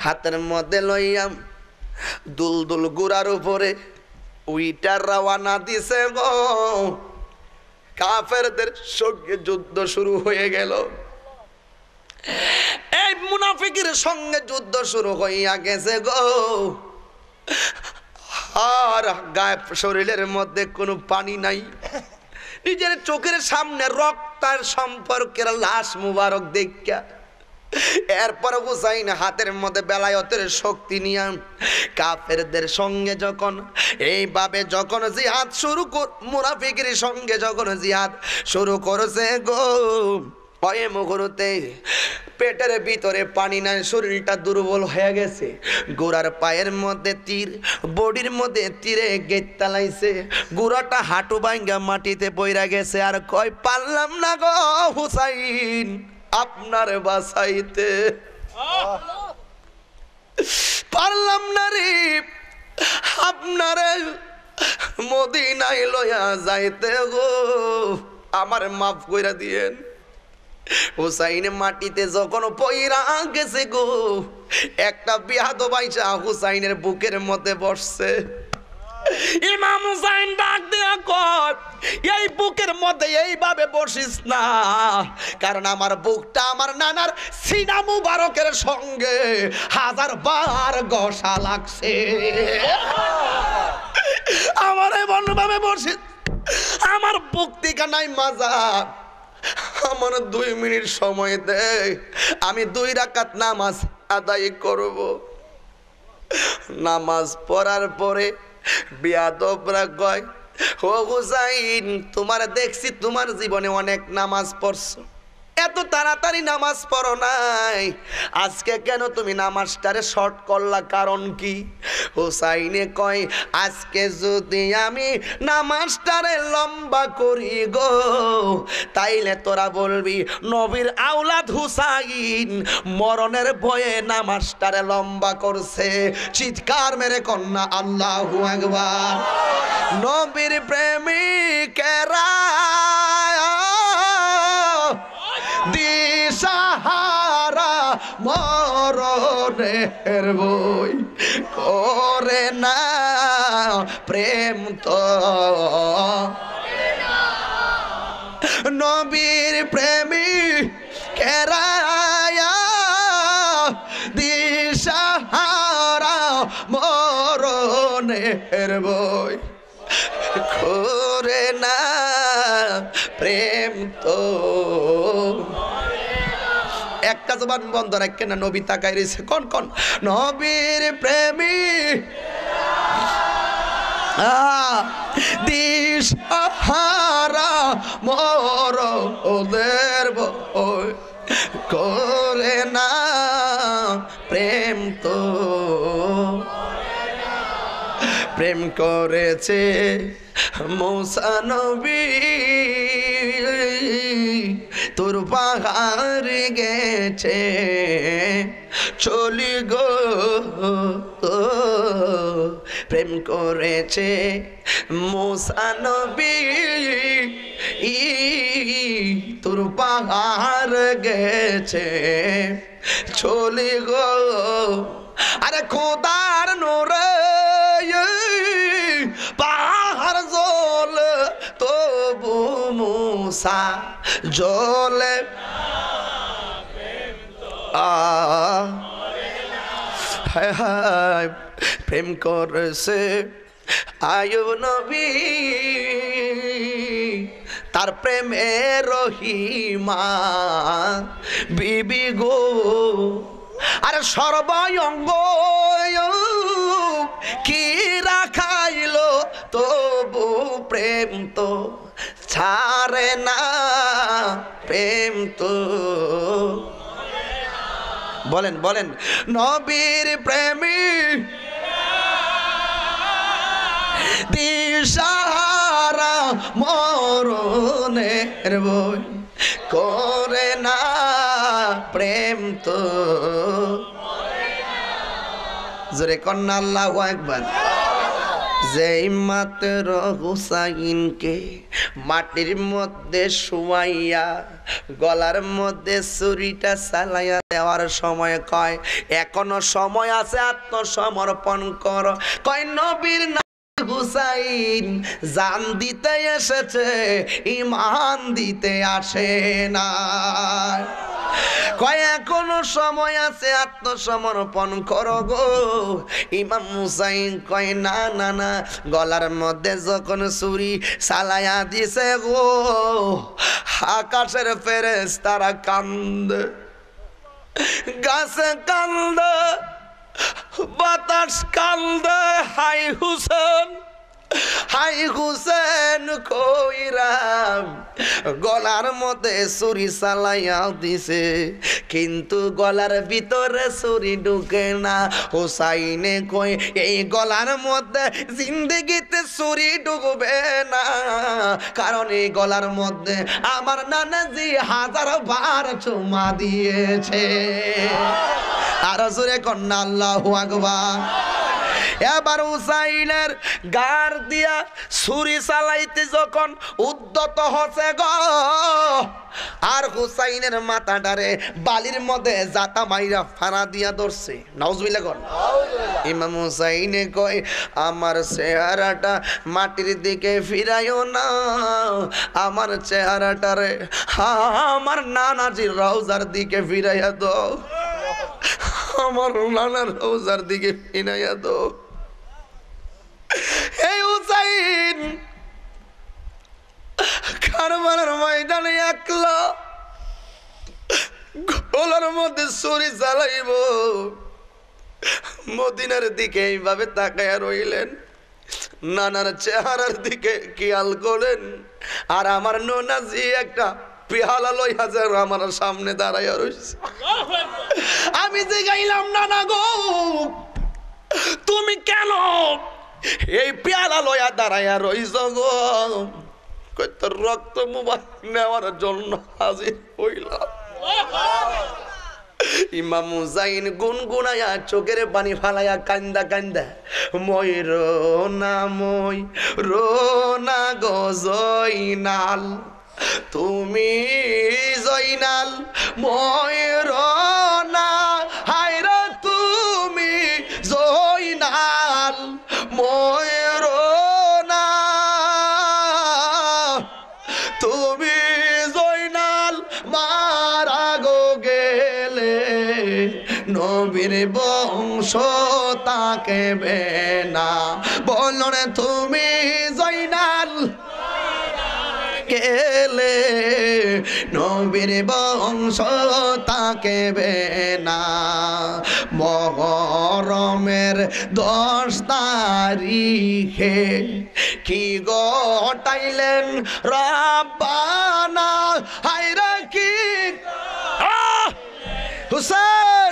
হাতের মধ্যে লইয়াম দুল দুল গুড়ার উপরে উইটার রওয়ানা দিছে গো। কাফেরদের সঙ্গে যুদ্ধ শুরু হয়ে গেল। এই মুনাফিকের সঙ্গে যুদ্ধ শুরু হইয়া গেছে গো। আর গায়ে শরীরের মধ্যে কোনো পানি নাই, নিজের চোখের সামনে রক্তের সম্পর্কের লাশ মুবারক দেখা এরপর হুসাইন হাতের মধ্যে বেলায়েতের শক্তি নিয়ে কাফেরদের সঙ্গে যখন এইভাবে যখন জিহাদ শুরু কর, মুনাফিকের সঙ্গে যখন জিহাদ শুরু করেছে গো, ওই মুহূর্তে পেটের ভিতরে পানি নাই, শরীরটা দুর্বল হয়ে গেছে, গোড়ার পায়ের মধ্যে তীর, বডির মধ্যে তীরে গেট তালাইছে, গোড়াটা হাঁটু ভাঙ্গা মাটিতে পইরা গেছে। আর কয় পারলাম না গো হুসাইন আপনার বাসাইতে, পারলাম না রে আপনার মদিনায় লইয়া যাইতে গো, আমার মাফ কইরা দিয়েন। হুসাইন মাটিতে যখন পইরা গেছে গো, একটা বিহাদ বাইচা হুসাইনের বুকের মধ্যে বসছে। ইমাম হুসাইন ডাক দেয়া কর, এই বুকের মধ্যে এইভাবে বসিস না, কারণ আমার বুকটা আমার নানার সিনা মুবারকের সঙ্গে হাজার বার ঘষা লাগছে। আমার এমন ভাবে বসিস, আমার বুক থেকে নাই মাজা, আমার দুই মিনিট সময় দে, আমি দুই রাকাত নামাজ আদায় করব। নামাজ পড়ার পরে বিয়াদবরা কয়, ও হুসাইন তোমার দেখছি তোমার জীবনে অনেক নামাজ পড়ছো, এত তাড়াতাড়ি নামাজ পড়ো নাই, আজকে কেন তুমি নামাজটারে শর্ট করলা, কারণ কি? হুসাইনে কয়, আজকে যদি আমি নামাজটারে লম্বা করি গো, তাইলে তোরা বলবি নবীর আওলাদ হুসাইন মরণের ভয়ে নামাজটারে লম্বা করছে। চিৎকার মেরে কন্যা আল্লাহু আকবার। নবীর প্রেমিকেরা দিশাহারা মরণের বই করে না প্রেম তো, নবীর প্রেমিকেরা দিশাহারা মরণের বই করে না প্রেম তো। একটা জবান বন্ধ রাখে না, নবী তাকাই রয়েছে, কোন কোন নবীর প্রেমী দিশাহারা মর ওদের বই করে না প্রেম তো। প্রেম করেছে মূসা নবী, তোর পাহাড় গেছে চলি গো, প্রেম করেছে মূসা নবী, তোর পাহাড় গেছে চলি গো। আরে খোদার নোরে পাহাড় জল তবু মূসা জলে হায় হায় প্রেম করেছে আয়ুব নবী, তার প্রেমে রহিমা বিবি গো। আরে সর্বাঙ্গ কি রাখাইল তবু প্রেম তো ছাড়ে না, প্রেম তো বলেন বলেন নবীর প্রেমী দিশাহারা মরণের বই করে না প্রেম তো। জোরে কন্যা আল্লাহু আকবার। যেই মাত্র হুসাইনকে মাটির মধ্যে শুয়াইয়া গলার মধ্যে ছুরিটা চালাইয়া দেওয়ার সময় কয় এখনো সময় আছে, আত্মসমর্পণ কর। কয় নবীর হুসাইন জান দিতে এসেছে, ঈমান দিতে আসে না। কয় এখনো সময় আছে, আত্মসমর্পণ করো গো। ইমাম হুসাইন কয় না না না, গলার মধ্যে যখন ছুরি চালাইয়া দিছে গো, আকাশের ফেরেশতারা কান্দে, গাছে কান্দে, বাতাস কান্দে, হাই হুসেন হাই হুসেন কইরাম। গলার মধ্যে ছুরি চালাইয়া দিছে, কিন্তু গলার ভিতরে ছুরি ঢুকে না। হুসাইনে কই এই গলার মধ্যে জিন্দেগিতে ছুরি ঢুকবে না, কারণ এই গলার মধ্যে আমার নানাজি হাজার বার চুমা দিয়েছে। আর জোরে কন্যা আল্লাহু আকবার। এবার হুসাইনের গার দিয়া ছুরি চালাইতে যখন উদ্যত হচ্ছে গো, আর হুসাইনের মাথাটারে বালির মধ্যে জাতা মাইরা ফাড়া দিয়া ধরছে। নাউজুবিল্লাহ কর। ইমাম হুসাইনে কয় আমার চেহারাটা মাটির দিকে ফিরাইও না, আমার চেহারাটারে আমার নানাজির রওজার দিকে ফিরাইয়া দাও, আমার নানার রওজার দিকে ফিরাইয়া দাও। এই হুসাইন কারবালার ময়দানে একলা গলার মধ্যে ছুরি চালাইব, মদিনার দিকে এইভাবে তাকায়া রইলেন, নানার চেহারার দিকে খেয়াল করেন। আর আমার ননাজি একটা পেয়ালা লইয়া যে আমার সামনে দাঁড়াইয়া রইছে। আমি যে গাইলাম নানা গো তুমি কেন এই পেয়ালা লইয়া দাঁড়াইয়া রইছ গো? কই তোর রক্ত মুবারক নেওয়ার জন্য হাজির হইলাম। ইমাম হুসাইন গুনগুনায়া চোখের পানি ফালাইয়া কান্দা কান্দা মই রোনা মই রোনা গো জয়নাল, তুমি জয়নাল মই রোনা, হায়রা তুমি জয়নাল মই রোনা, তুমি জয়নাল মারা গো গেলে নবীর বংশ তাকে বেনা। বলো রে তুমি জয়নাল গেলে নবীর বংশ তাকে বেনা। মহরমের দশ তারিখে কি গটাইলেন রাব্বানা, হায়রা কি হুসেন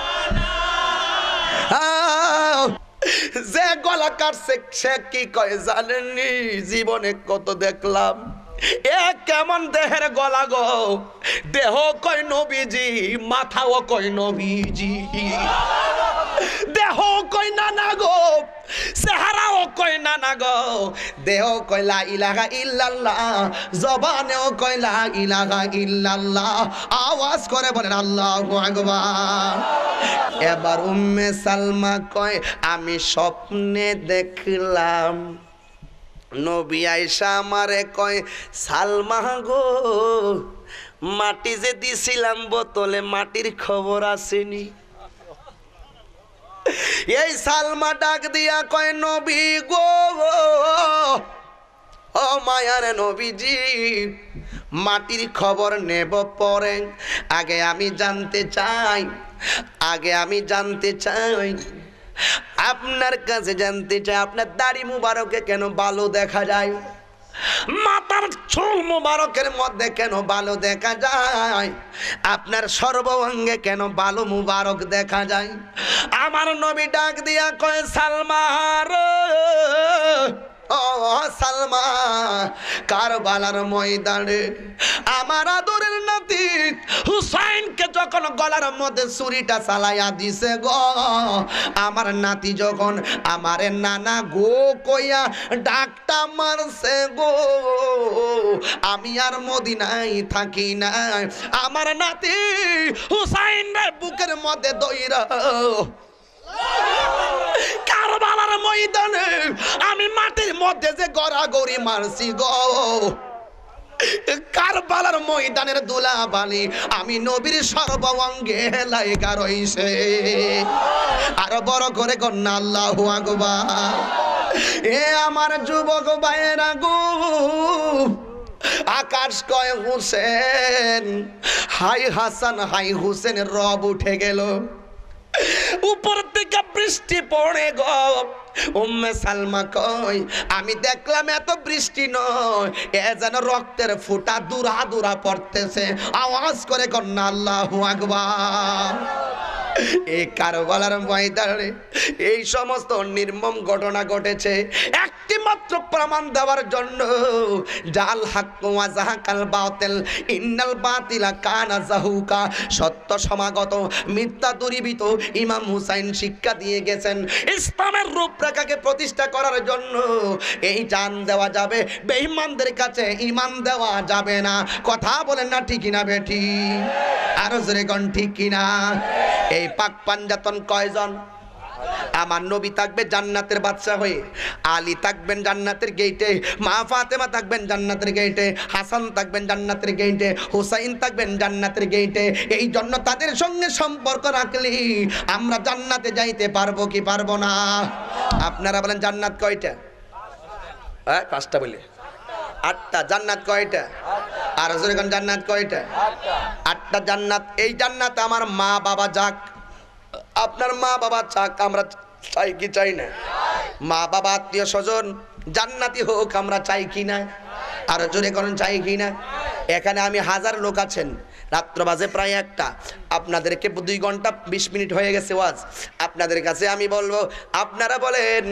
যে গলা কাটছে সে কি কয় জানেননি? জীবনে কত দেখলাম, এ কেমন দেহের গলা গো, দেহ কয় নবীজি, মাথাও কয় নবীজি, দেহ কয় নানা গো, চেহারাও কয় নানা গো, দেহ কয় লা ইলাহা ইল্লাল্লাহ, জবানেও কয় লা ইলাহা ইল্লাল্লাহ। আওয়াজ করে বলেন আল্লাহু আকবার। এবার উম্মে সালমা কয় আমি স্বপ্নে দেখলাম নবী আয়েশা আমারে কয় সালমা গো মাটি যে দিছিলাম বোতলে মাটির খবর আসেনি। এই সালমা ডাক দিয়া কয় নবী গো ও মায়ার নবীজি মাটির খবর নেব পরে, আগে আমি জানতে চাই আগে আমি জানতে চাই আপনার কাছে জানতে চাই আপনার দাড়ি মুবারকে কেন ভালো দেখা যায়, মাথার চুল মুবারকের মধ্যে কেন ভালো দেখা যায়, আপনার সর্বাঙ্গে কেন ভালো মুবারক দেখা যায়। আমার নবী ডাক দিয়া কয় সালমা রে ও সালমা কারবালার ময়দানে আমার আদরের নাতি হুসাইনকে যখন গলার মধ্যে ছুরিটা চালাইয়া দিছে গো, আমার নাতি যখন আমারে নানা গো কইয়া ডাকটা মারছে গো, আমি আর মদিনায় থাকি না। আমার নাতি হুসাইনের বুকের মধ্যে দইরা কারবালার ময়দানে আমি মাটির মধ্যে যে গড়াগড়ি মারছি গো, কারবালার ময়দানের দুলা বালি আমি নবীর সর্বাঙ্গে লাইগা রইছে। আর বড় করে কন্যা আল্লাহু আকবার। এ আমার যুবক ভাইয়েরা গো, আকাশ কয় হুসেন, হাই হাসান হাই হুসেনের রব উঠে গেল, উপর থেকে বৃষ্টি পড়ে গো। উম্মে সালমা কই আমি দেখলাম এত বৃষ্টি নয়, এ যেন রক্তের ফোঁটা দুরা দুরা পড়তেছে। আওয়াজ করে কন্যা আল্লাহু আকবার। এই কারবালার ময়দানে এই সমস্ত নির্মম ঘটনা ঘটেছে একটি মাত্র প্রমাণ দেওয়ার জন্য। জাল হক ওয়া যাহাকাল বাতিল ইন্নাল বাতিলা কানা যাহুকা। সত্য সমাগত, মিথ্যা দূরীভূত। ইমাম হুসাইন শিক্ষা দিয়ে গেছেন ইসলামের রূপরেখাকে প্রতিষ্ঠা করার জন্য এই জান দেওয়া যাবে, বেঈমানদের কাছে ঈমান দেওয়া যাবে না। কথা বলেন না ঠিক কিনা বেটি? আরো জোরে কোন ঠিক কিনা? এই পাক পাঞ্জাতন কয়জন? আমার নবী থাকবে জান্নাতের বাদশা হয়ে, আলী থাকবেন জান্নাতের গেটে, মা ফাতেমা থাকবেন জান্নাতের গেটে, হাসান থাকবেন জান্নাতের গেটে, হুসাইন থাকবেন জান্নাতের গেটে। এই জন্য তাদের সঙ্গে সম্পর্ক রাখলে আমরা জান্নাতে যাইতে পারবো কি পারবো না? আপনারা বলেন জান্নাত কয়টা? হ্যাঁ পাঁচটা বলে আটটা। জান্নাত কয়টা? আর যখন জান্নাত কয়টা? আটটা জান্নাত। এই জান্নাত আমার মা বাবা যাক, আপনার মা বাবা চাক, আমরা চাই কি চাই না? মা বাবা আত্মীয় স্বজন জান্নাতি হোক আমরা চাই কি না? আর জোরে করেন চাই কি না? এখানে আমি হাজার লোক আছেন, রাত্র বাজে প্রায় একটা, আপনাদেরকে দুই ঘন্টা বিশ মিনিট হয়ে গেছে ওয়াজ। আপনাদের কাছে আমি বলবো আপনারা বলেন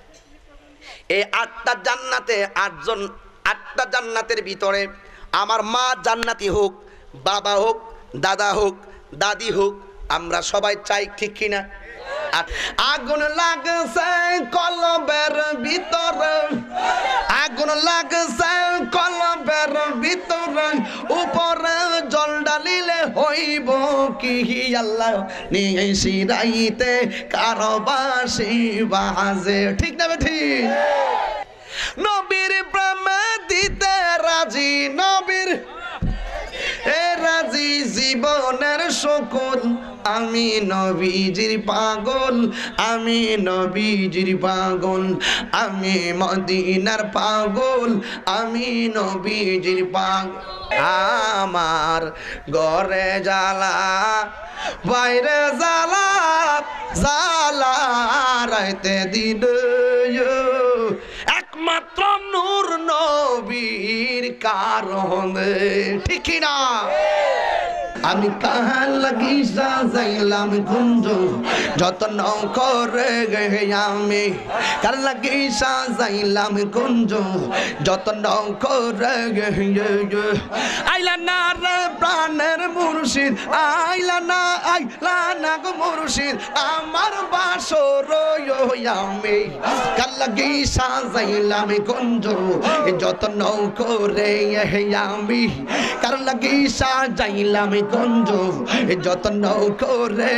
এই আটটা জান্নাতে আটজন, আটটা জান্নাতের ভিতরে আমার মা জান্নাতি হোক, বাবা হোক, দাদা হোক, দাদি হোক, আমরা সবাই চাই ঠিক কিনা? আগুন লাগছে কলবের ভিতরে, আগুন লাগছে কলবের ভিতরে, উপরে জল ডালিলে হইব কি? আল্লাহ নিয়ে শিরাইতে কারো বাঁশি বাজে, ঠিক না ঠিক? নবীর প্রেমে দিতে রাজি, নবীর এ রাজি জীবনের সকল, আমি নবীজির পাগল, আমি নবীজির পাগল, আমি মদিনার পাগল, আমি নবীজির পাগল। আমার ঘরে জ্বালা বাইরে জ্বালা, জ্বালা রাইতে দিন একমাত্র নূর নবীর কারণে, ঠিক না? আমি কাহার লাগি সাজাইলাম কুঞ্জ, যত্ন করে গে আমি কার লাগি সাজাইলাম কুঞ্জ, যত্ন করে গে। আইলা না রে প্রাণের মুর্শিদ, আইলা না, আইলা না গো মুর্শিদ, আমার বাসর আমি কার লাগি সাজাইলাম কুঞ্জ, যত্ন করে আমি কার লাগি সাজাইলাম কুঞ্জ, যত্ন করে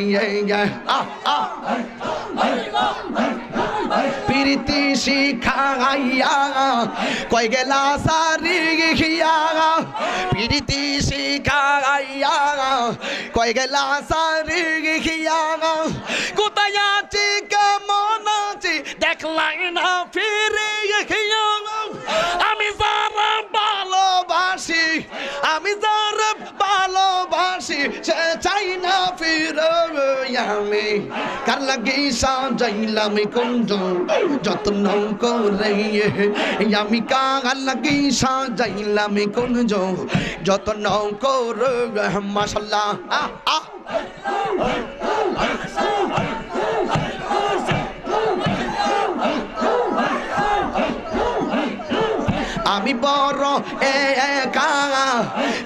প্রীতি শিখাইয়া কই গেলা সারি গিয়া, প্রীতি শিখাইয়া কই গেলা সারি গিয়া, কোথায় আছি কেমন আছি দেখলাই না ফিরে গিয়া, আমি যারা ভালোবাসি, আমি যারা ভালোবাসি সে চাই না ফিরে আমি কার লাগি সাজাইলাম কুঞ্জ, যত্ন করে আমি কার লাগি সাজাইলাম কুঞ্জ, যত্ন করে। মাশাআল্লাহ আহ আহ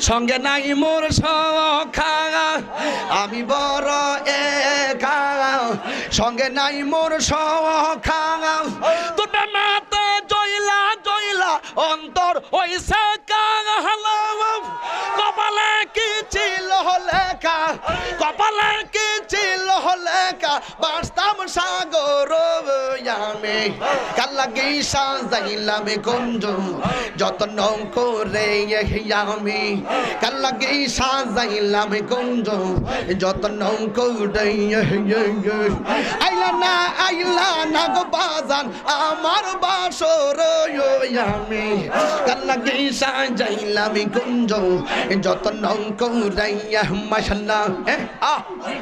সঙ্গে নাই মোর সখা আমি বড় একা সঙ্গে নাই মোর সখা তোর নাতে জয়লা জয়লা অন্তর হইছে কাহালা কপালে কি ছিল লেখা কপালে কি ছিল লেখা বাঁচতাম সাগর আমি কাল লাগি সাজাইলাম কুঞ্জ যত্ন করে আমি কাল লাগি সাজাইলাম কুঞ্জ যত্ন করে আইলা না আইলা না গো বাজান আমার বাসর আমি কাল লাগি সাজাইলাম কুঞ্জ যত্ন করে মাশাআল্লাহ আহ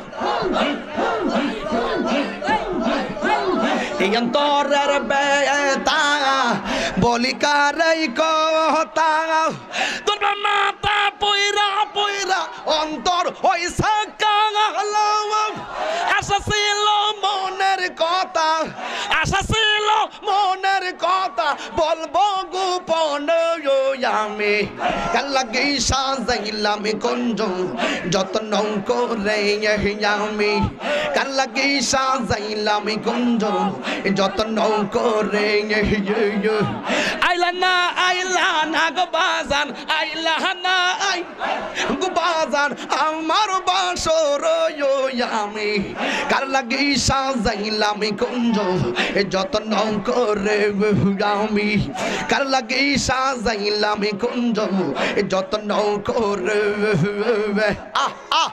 অন্তরের বেতা বলি কারাই কথা তোর মাতা পয়রা পয়রা অন্তর হইছে কাঙালা আশা ছিল মনের কথা আশা ছিল মনের কথা বলবো গোপন আমি কাল লাগি সাজাইলাম কুঞ্জ যত্ন করে আমি কাল লাগি সাজাইলাম কুঞ্জ যত্ন করে আইলা না আইলা না গো বাজান আইলা না আই গো বাজান আমার বাসর আমি কার লাগি সাজাইলাম কুঞ্জ যত্ন করে আমি কার লাগি সাজাইলাম কুঞ্জ যত্ন করে আহ আহ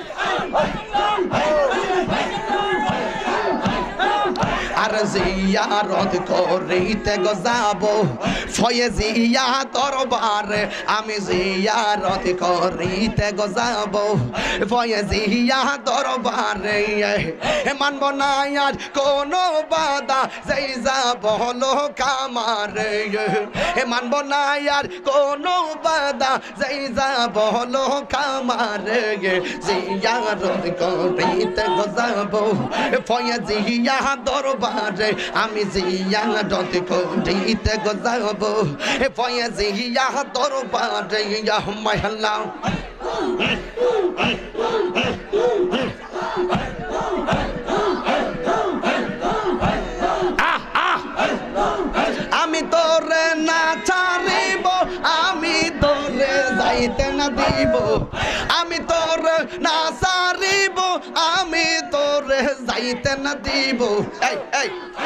আর জিয়ারত করিতে গো যাব ফয়েজিয়া দরবারে আমি জিয়ারত করিতে গো যাব ফয়েজিয়া দরবারে মানব না আর কোনো বাধা যেই যাব লোক আমারে মানব না আর কোনো বাধা যেই যাব লোক আমারে জিয়ারত করিতে গো যাব ফয়েজিয়া দরবারে আমি জিয়ারত করিতে গো যাব ফয়েজিয়া দরবারে মাশাআল্লাহ আমি তোরে না ছাড়িব আমি তোরে যাইতে না দিব আমি তোরে না ছাড়িব আমি তোরে যাইতে না দিব এই এই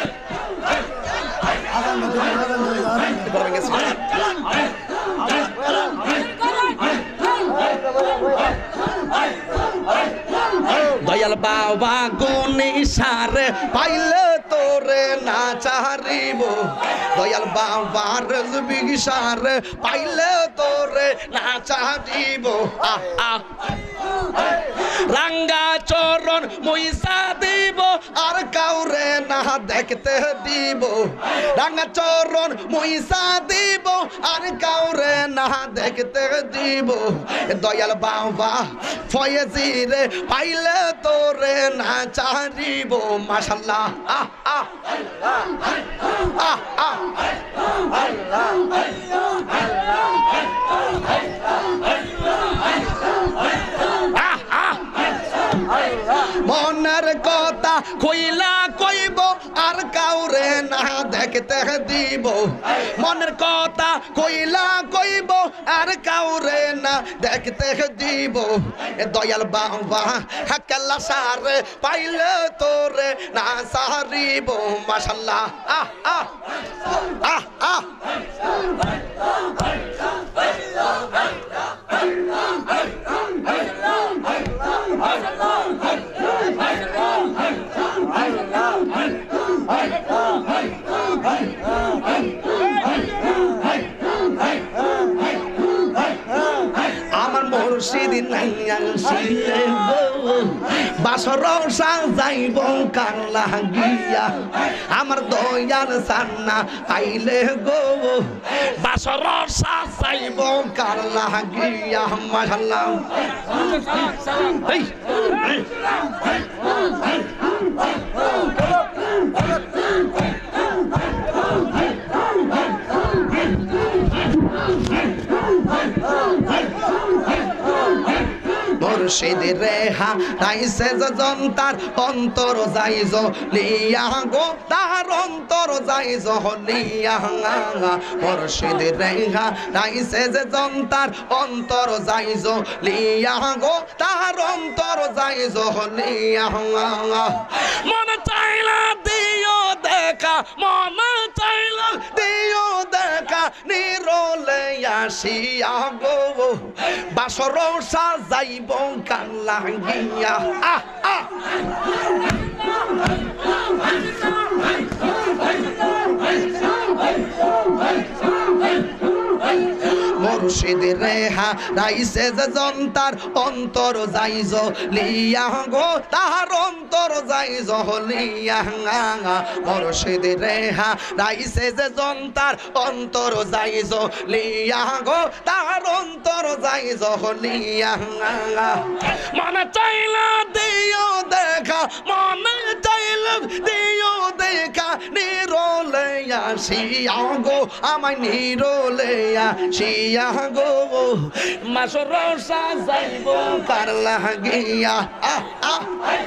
দয়াল বাবা গুনি সারে পাইলে তোরে না চারিব দয়াল বাবা রজবি সারে পাইলে তোরে না চারিব আহ আহ রাঙ্গা চরণ মুইসা দিব আর কাউরে না দেখতে দিব রাঙ্গা চরণ মুইসা দিব আর কাউরে না দেখতে দিব দয়াল বাবা ফয়েজি রে পাইলে তোরে না চারিব মাশাআল্লাহ আহ আহ আহ আহ মনের কথা কইলা কইব আর কাউরে না দেখতে দিব মনের কথা কইলা কইব আর কাউরে না দেখতে দিব দয়াল বাবা হাকাল্লা সারে পাইলে তোরে না সারিব মাশাআল্লাহ আহ আহ আহ আহ আমার মুর্শিদ নাইয়া শিলে বাসর সাজাইব কার লাগিয়া আমার দয়াল সান্না আইলে গো বাসর সাজাইব কার লাগিয়া মাশাআল্লাহ মুর্শিদ রেহা রাইসে জন্তার অন্তর যাইজ লিয়া গো তার অন্তর যাইজ লিয়া মুর্শিদ রেহা রাইসে জন্তার অন্তর যাইজ লিয়া গো তার অন্তর যাইজ লিয়া মন চাইলা দিও দেখা মন চাইলা দিও দেখা নিরলে আসিয়া গো বাসর সাজাইব গান লাগিয়া আহ আহ মুর্শিদ রেহা রাইসে যে জন্তার অন্তর যাইজ লিয়া গো তাহার অন্তর যাইজ লিয়া মুর্শিদ রেহা রাইসে যে জন্তার অন্তর যাইজ লিয়া গো তাহার অন্তর যাইজ লিয়া মন চাইলা দিও দেখা মন চাইলা দিও দেখা নিরলে আসিয়া গো আমায় নিরলে আসিয়া গো মাসর সাজাইব কার লাগিয়া আহ আহ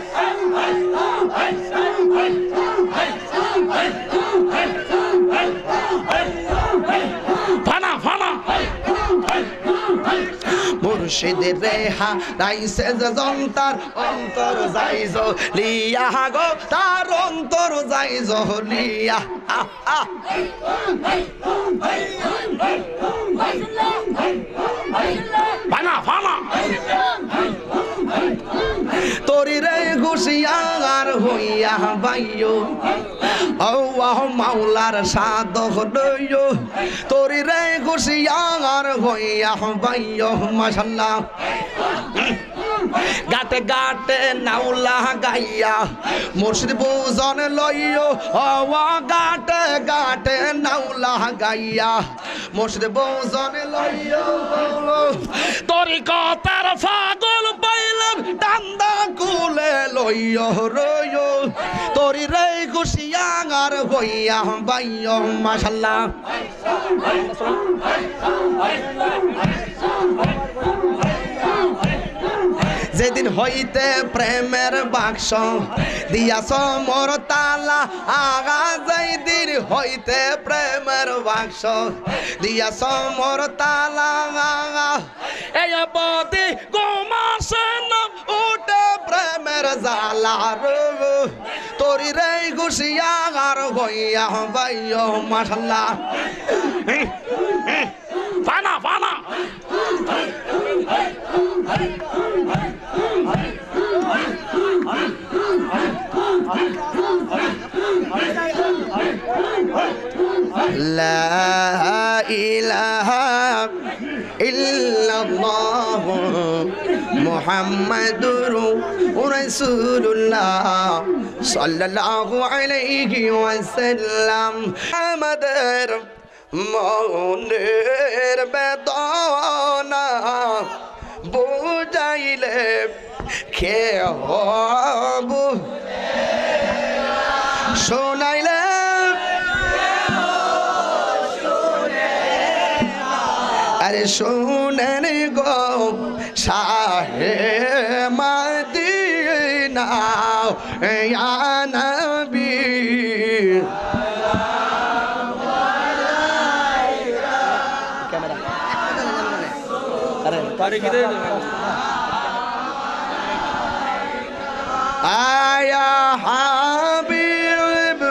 ফানা ফানা মুর্শিদ রেহা রাইসে জন্তার অন্তর যাইজ লিয়া গো তার অন্তর যাইজ লিয়া আহ আহ ফানা ফানা তোরি রে ঘুষিয়ার হইয়া বাইও আল্লাহ মাওলার সাধক দইও তোরি রে ঘুষিয়ার হইয়া বাইও মাশাআল্লাহ গাতে গাতে নাউলা গাইয়া মুর্শিদ বুজন লইও হওয়া গাতে গাতে নাউলা গাইয়া মুর্শিদ বুজন লইও তোরি কথার পাগল পাইলাম ডান্দা কুলে লইও রইও তোরি রে খুশিয়ার হইয়া বাইও মাশাআল্লাহ যেদিন হইতে প্রেমের বাক্স দিয়াছ মোর তালা আগা যেদিন হইতে প্রেমের বাক্স দিয়াছ মোর তালা এই বদি গোমাসন উঠে প্রেমের জালা তোরি রে ঘুষিয়ার হইয়া বাইও মাশাআল্লাহ ফানা ফানা লা ইলাহা ইল্লাল্লাহ মুহাম্মাদুর রাসূলুল্লাহ সাল্লাল্লাহু আলাইহি ওয়াসাল্লাম আমাদের মনের বেদনা বুঝাইলে কে হব শোনাইলে আরে শোনেন গো শাহে মদিনা ইয়া নবী আয়া হাবিব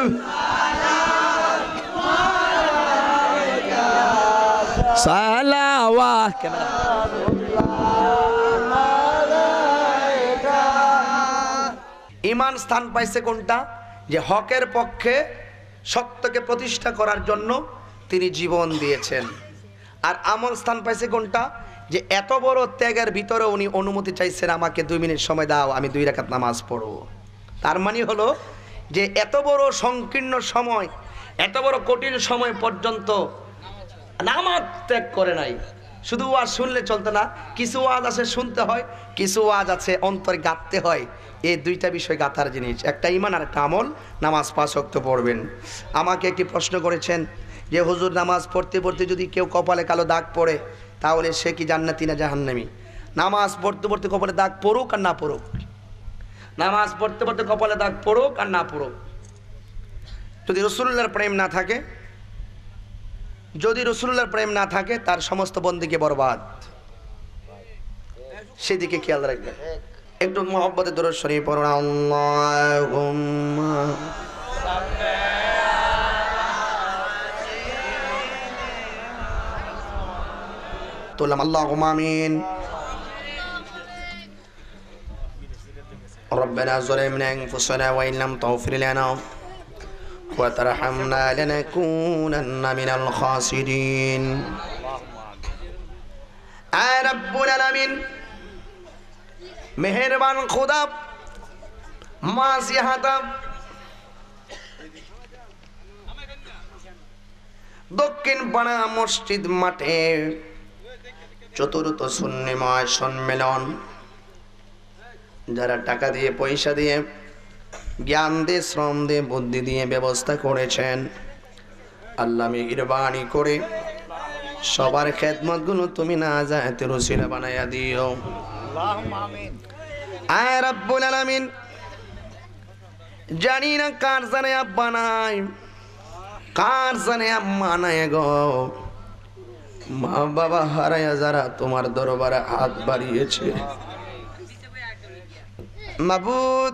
সালাওয়াত ঈমান স্থান পাইছে কোনটা যে হকের পক্ষে সত্যকে প্রতিষ্ঠা করার জন্য তিনি জীবন দিয়েছেন আর আমল স্থান পাইছে কোনটা যে এত বড় ত্যাগের ভিতরে উনি অনুমতি চাইছেন আমাকে দুই মিনিট সময় দাও আমি দুই রাকাত নামাজ পড়ব তার মানে হলো যে এত বড় সংকীর্ণ সময় এত বড় কঠিন সময় পর্যন্ত নামাজ ত্যাগ করে নাই শুধু ওয়াজ শুনলে চলতে না কিছু ওয়াজ আছে শুনতে হয় কিছু ওয়াজ আছে অন্তরে গাঁথতে হয় এই দুইটা বিষয় গাঁথার জিনিস একটা ঈমান আর একটা আমল নামাজ পাঁচ ওয়াক্ত পড়বেন আমাকে একটি প্রশ্ন করেছেন যে হুজুর নামাজ পড়তে পড়তে যদি কেউ কপালে কালো দাগ পড়ে তাহলে সে কি জান্নাতি না জাহান্নামী নামাজ পড়তে পড়তে কপালে দাগ পড়ুক আর না পড়ুক, নামাজ পড়তে পড়তে কপালে দাগ পড়ুক আর না পড়ুক, যদি রাসূলুল্লাহর প্রেম না থাকে, যদি রাসূলুল্লাহর প্রেম না থাকে তার সমস্ত বন্দেগী বরবাদ। সেদিকে খেয়াল রাখবেন। একটু মুহাব্বতে দরুদ শরীফ পড়ুন। আল্লাহুম্মা তুলাম আল্লাহুম্মা আমিন। ربنا ظلمنا أنفسنا وإن لم تغفر لنا وترحمنا لنكونن من الخاسرين। আয় রব্বুল আলামিন, মেহেরবান খোদা, মাসিহাতা দক্ষিণ পাড়া মসজিদ মাঠে চতুর্থ সুন্নিময় সম্মেলন, যারা টাকা দিয়ে পয়সা দিয়ে জ্ঞান দিয়ে শ্রম দিয়ে বুদ্ধি দিয়ে ব্যবস্থা করেছেন, আল্লাহ মেহেরবানি করে সবার খেদমত গুলো তুমি না যাতে রসিলা বানাইয়া দিও। আয় রব্বুল আলামিন, জানি না কার জানে আব্বা নাই, কার জানে আম্মা নাই গো, মা বাবা হারায়া যারা তোমার দরবারে হাত বাড়িয়েছে, মাবুদ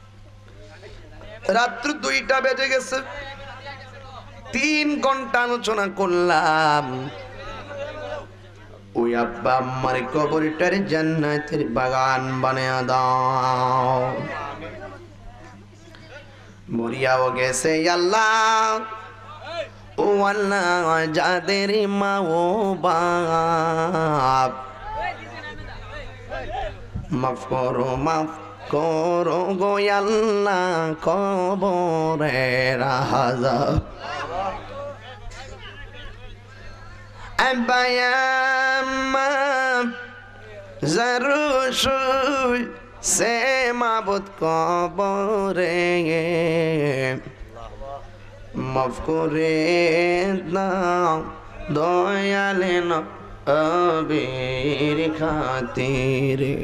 রাত্র দুইটা বেজে গেছে, তিন ঘন্টা আলোচনা করলাম, ওই আব্বা আম্মার কবরটারে জান্নাতের বাগান বানিয়ে দাও। মরিয়াও গেছে আল্লাহ, ও আল্লাহ যাদের মা ও বাপ, মাফ করো মাফ করো গো আল্লাহ কবরের আযাব। আব্বা জরুর সে মাবুদ কবরে মাফ করে দাও দয়ালে নবীর খাতিরে।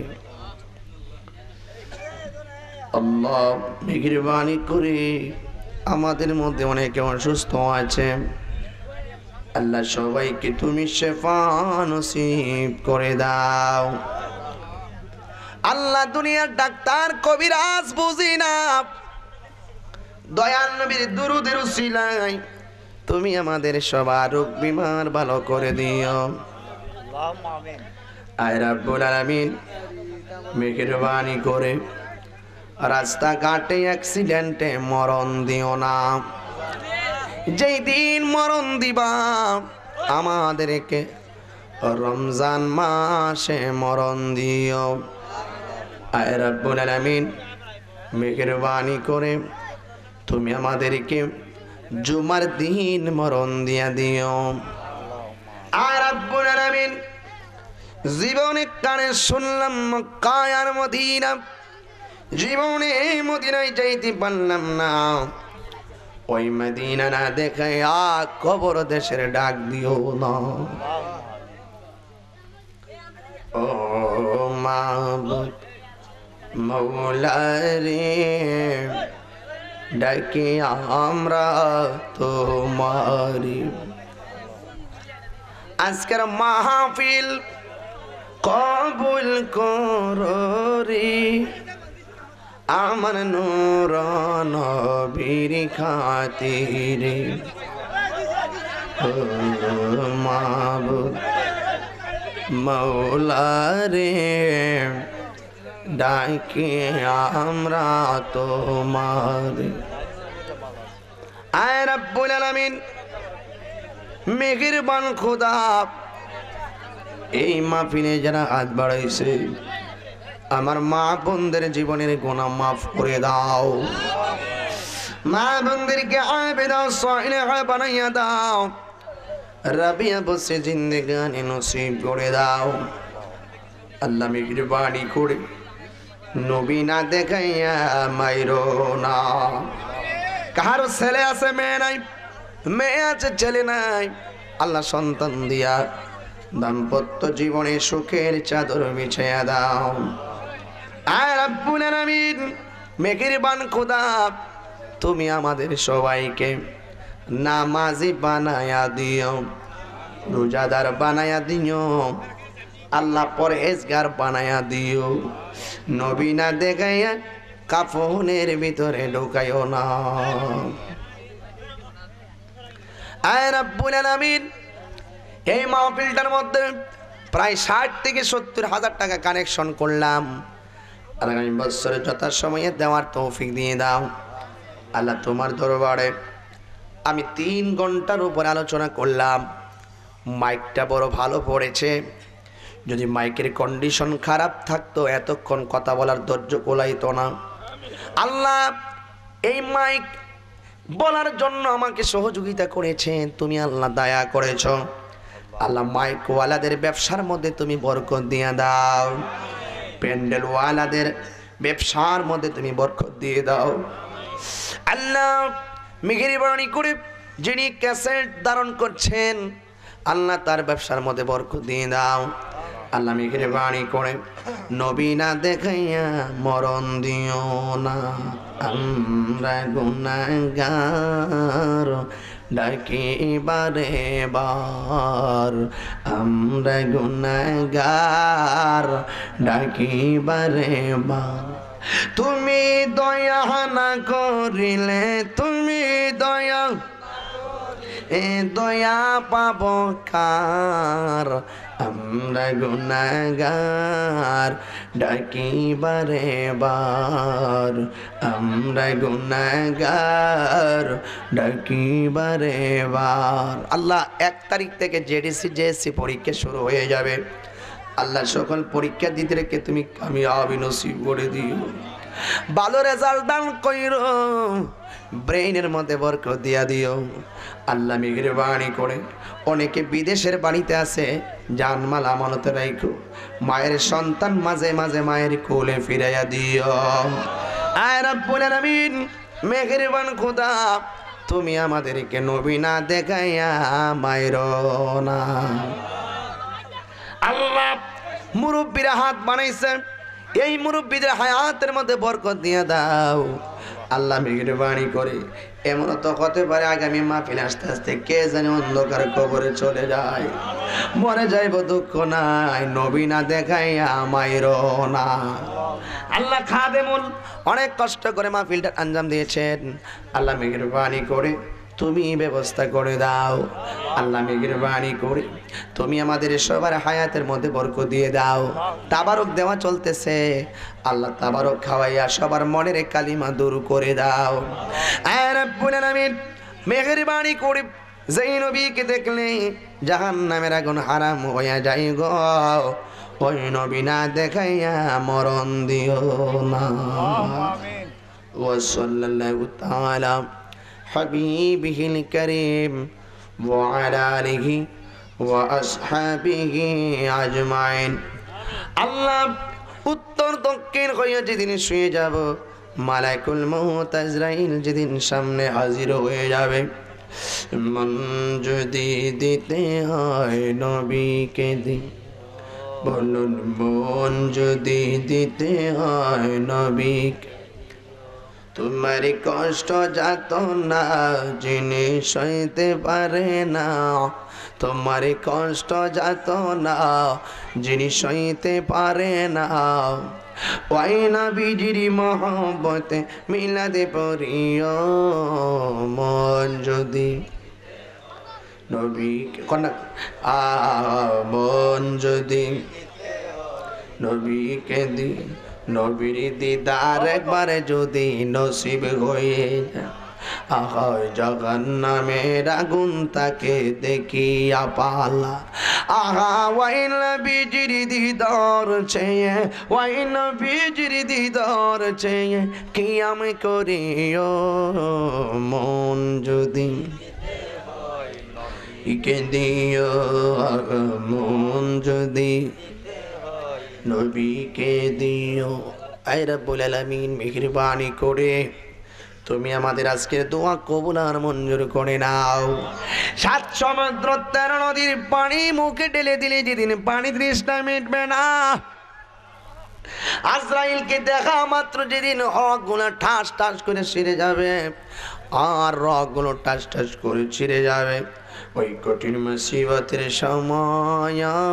আল্লাহ মেহেরবানি করে আমাদের মধ্যে অনেকে অসুস্থ আছে, আল্লাহ সবাইকে তুমি শিফা নসিব করে দাও। আল্লাহ দুনিয়ার ডাক্তার কবিরাজ বুঝি না, দয়াল নবীর দুরূদের উসিলায় তুমি আমাদের সবার রোগ বিমার ভালো করে দিও। আল্লাহুম্মা আমিন। আয় রব্বুল আলামিন, মেহেরবানি করে রাস্তাঘাটে অ্যাক্সিডেন্টে মরণ দিও না, যেই দিন মরণ দিবা আমাদেরকে রমজান মাসে মরণ দিও। আয় রব্বুল আলামিন, মেহেরবানি করে তুমি আমাদেরকে জুমার দিন মরণ দিয়া দিও। আয় রব্বুল আলামিন, জীবনে কানে শুনলাম মক্কা আর মদিনা, জীবনে মদিনায় যাইতে পারলাম না, ওই মদিনা না দেখে আ কবর দেশের ডাক দিও না। ও মাবুদ মৌলা রে, ডাকি আমরা তোমারি। আজকের মাহফিল কবুল করো রে, আমার নূর নবীর খাতিরে। ও মাবুদ মৌলা রে, ডাকি আমরা তোমারে। আয় রব্বুল আলামিন, মেহেরবান খোদা, এই মাহফিলে যারা হাত বাড়াইছে আমার মা বোনদের জীবনের গুনাহ মাফ করে দাও, মা বোনদেরকে আবেদা সালিহা বানাইয়া দাও, রাবিয়া বসে জিন্দেগানি নসিব করে দাও। আল্লাহ মেহেরবানি করে নবী না দেখাইয়া মাইরো না। কারো ছেলে আছে মেয়ে নাই, মেয়ে আছে ছেলে নাই, আল্লাহ সন্তান দিয়া দাম্পত্য জীবনে সুখের চাদর বিছায়া দাও। আর রব্বুল আলামিন মেহেরবান খোদা, তুমি আমাদের সবাইকে নামাজি বানায়া দিও, রোজাদার বানায়া দিও, আল্লাহ পরহেজগার বানায়া দিও। নবী না দেখাইয়া কাফনের ভিতরে ঢুকাইও না। আয় রব্বুল আলামিন, এই মাহফিলটার মধ্যে প্রায় ষাট থেকে সত্তর হাজার টাকা কানেকশন করলাম। আগামী বছরে যথাসময়ে দেওয়ার তৌফিক দিয়ে দাও। আল্লাহ তোমার দরবারে আমি তিন ঘন্টার উপর আলোচনা করলাম। মাইকটা বড় ভালো পড়েছে। যদি মাইকের কন্ডিশন খারাপ থাকতো এতক্ষণ কথা বলার ধৈর্য কোলাইতো না। আল্লাহ এই মাইক বলার জন্য আমাকে সহযোগিতা করেছে তুমি, আল্লাহ দয়া করেছ। আল্লাহ মাইকওয়ালাদের ব্যবসার মধ্যে তুমি বরকত দিয়ে দাও, প্যান্ডেলওয়ালাদের ব্যবসার মধ্যে তুমি বরকত দিয়ে দাও। আল্লাহ মেহেরবানি করে যিনি ক্যাসেট ধারণ করছেন আল্লাহ তার ব্যবসার মধ্যে বরকত দিয়ে দাও। আল্লাহ মেহেরবানি করে নবী না দেখাইয়া মরণ দিও না। আমরা গুনাহগার ডাকি বারে বার, আমরা গুনাহগার ডাকি বারে বার। তুমি দয়া না করিলে, তুমি দয়া এ দয়া পাব কার, আমরা গুনাহগার ডাকি বারে বার, আমরা গুনাহগার ডাকি বারে বার। আল্লাহ এক তারিখ থেকে জেডিসি জেএসসি পরীক্ষা শুরু হয়ে যাবে। আল্লাহ সকল পরীক্ষা দিতে রেখে তুমি কামিয়াবি নসিব করে দিও, ভালো রেজাল্ট দান কইরো, ব্রেইনের মধ্যে বরকত দিয়া দিও। আল্লাহ মেহেরবানি করে অনেকে বিদেশের বাড়িতে আছে, জানমাল আমানতে রাখো, মায়ের সন্তান মাঝে মাঝে মায়ের কোলে ফিরাইয়া দিও। আয় রব্বুল আলামিন মেহেরবান খোদা, তুমি আমাদেরকে নবী না দেখাইয়া মায়ের না। আল্লাহ মুরব্বীরা হাত বানাইছে, এই মুরব্বীদের হায়াতের মধ্যে বরকত দিয়ে দাও। আল্লাহ মেহেরবানি করে এমন তো হতে পারে আগামী মাহফিল আস্তে আস্তে কে জানে অন্ধকার কবরে চলে যায়, মরে যাইব দুঃখ নাই, নবী না দেখাইয়া মায়ের না। আল্লাহ খাদেমুল অনেক কষ্ট করে মাহফিলটা আঞ্জাম দিয়েছেন। আল্লাহ মেহেরবানি করে তুমি ব্যবস্থা করে দাও। আল্লাহ মেহেরবানি করে তুমি আমাদের সবার হায়াতের মধ্যে বরকত দিয়ে দাও। তাবারক দেওয়া চলতেছে, আল্লাহ তাবারক খাওয়াইয়া সবার মনের কালিমা দূর করে দাও। আর রব্বুল আলামিন মেহেরবানি করে যেই নবীকে দেখলে জাহান্নামের আগুন হারাম হইয়া যায় গো, ওই নবী না দেখাইয়া মরণ দিও না। ওয়া সাল্লাল্লাহু তাআলা হাবিবিহিল কারীম ওয়া আলা আলিহি ওয়া আসহাবিহি আজমাইন। আল্লাহ উত্তর দক্ষিণ হইয়া যেদিন শুয়ে যাব, মালাকুল মউত আজরাইল যেদিন সামনে হাজির হয়ে যাবে, মন যদি দিতে হয় নবীকে দি, বলুন মন যদি দিতে হয় নবীকে। তোমার কষ্ট যাত না যিনি সইতে পারে না, তোমার কষ্ট যাত না যিনি সইতে পারে না। ওই নবীজির মহব্বতে মিলাদে পড়িও, মন যদি নবীকে কন্যা আ মন যদি নবীকে দি, নবীর দিদার একবারে যদি নসিব হয়ে যায়, আহায় জাহান্নামের আগুন তাকে দেখিয়া পালা। আহা ওই নবীজির দিদার চেয়ে, ওই নবীজির দিদার চেয়ে কিয়াম করিও, মন যদি কে দিও, মন যদি নবীকে দিও। আয় রব্বুল আলামিন মেহেরবানি করে তুমি আমাদের আজকের দোয়া কবুল আর মঞ্জুর করে নাও। সাত সমুদ্র তেরো নদীর পানি মুখে ঢেলে দিলে যেদিন পানি তৃষ্ণা মিটবে না, আজরাইলকে দেখা মাত্র যেদিন হকগুলো ঠাস ঠাস করে ছিঁড়ে যাবে আর রগগুলো ঠাস ঠাস করে ছিঁড়ে যাবে, ওই কঠিন মুসিবতের সময়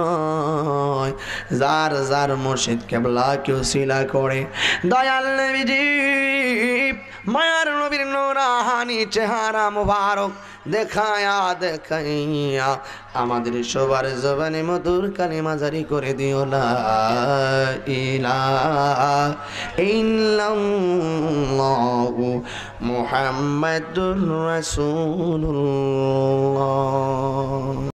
যার যার মুর্শিদ কেবলাকে উসিলা করে দয়াল নবীজি মায়ার নবীর নূরানি চেহারা মুবারক দেখায়া দেখাইয়া আমাদের সবার জবানে মধুর কালিমা জারি করে দিও লা ইলাহা ইল্লাল্লাহু মুহাম্মাদুর রাসূলুল্লাহ।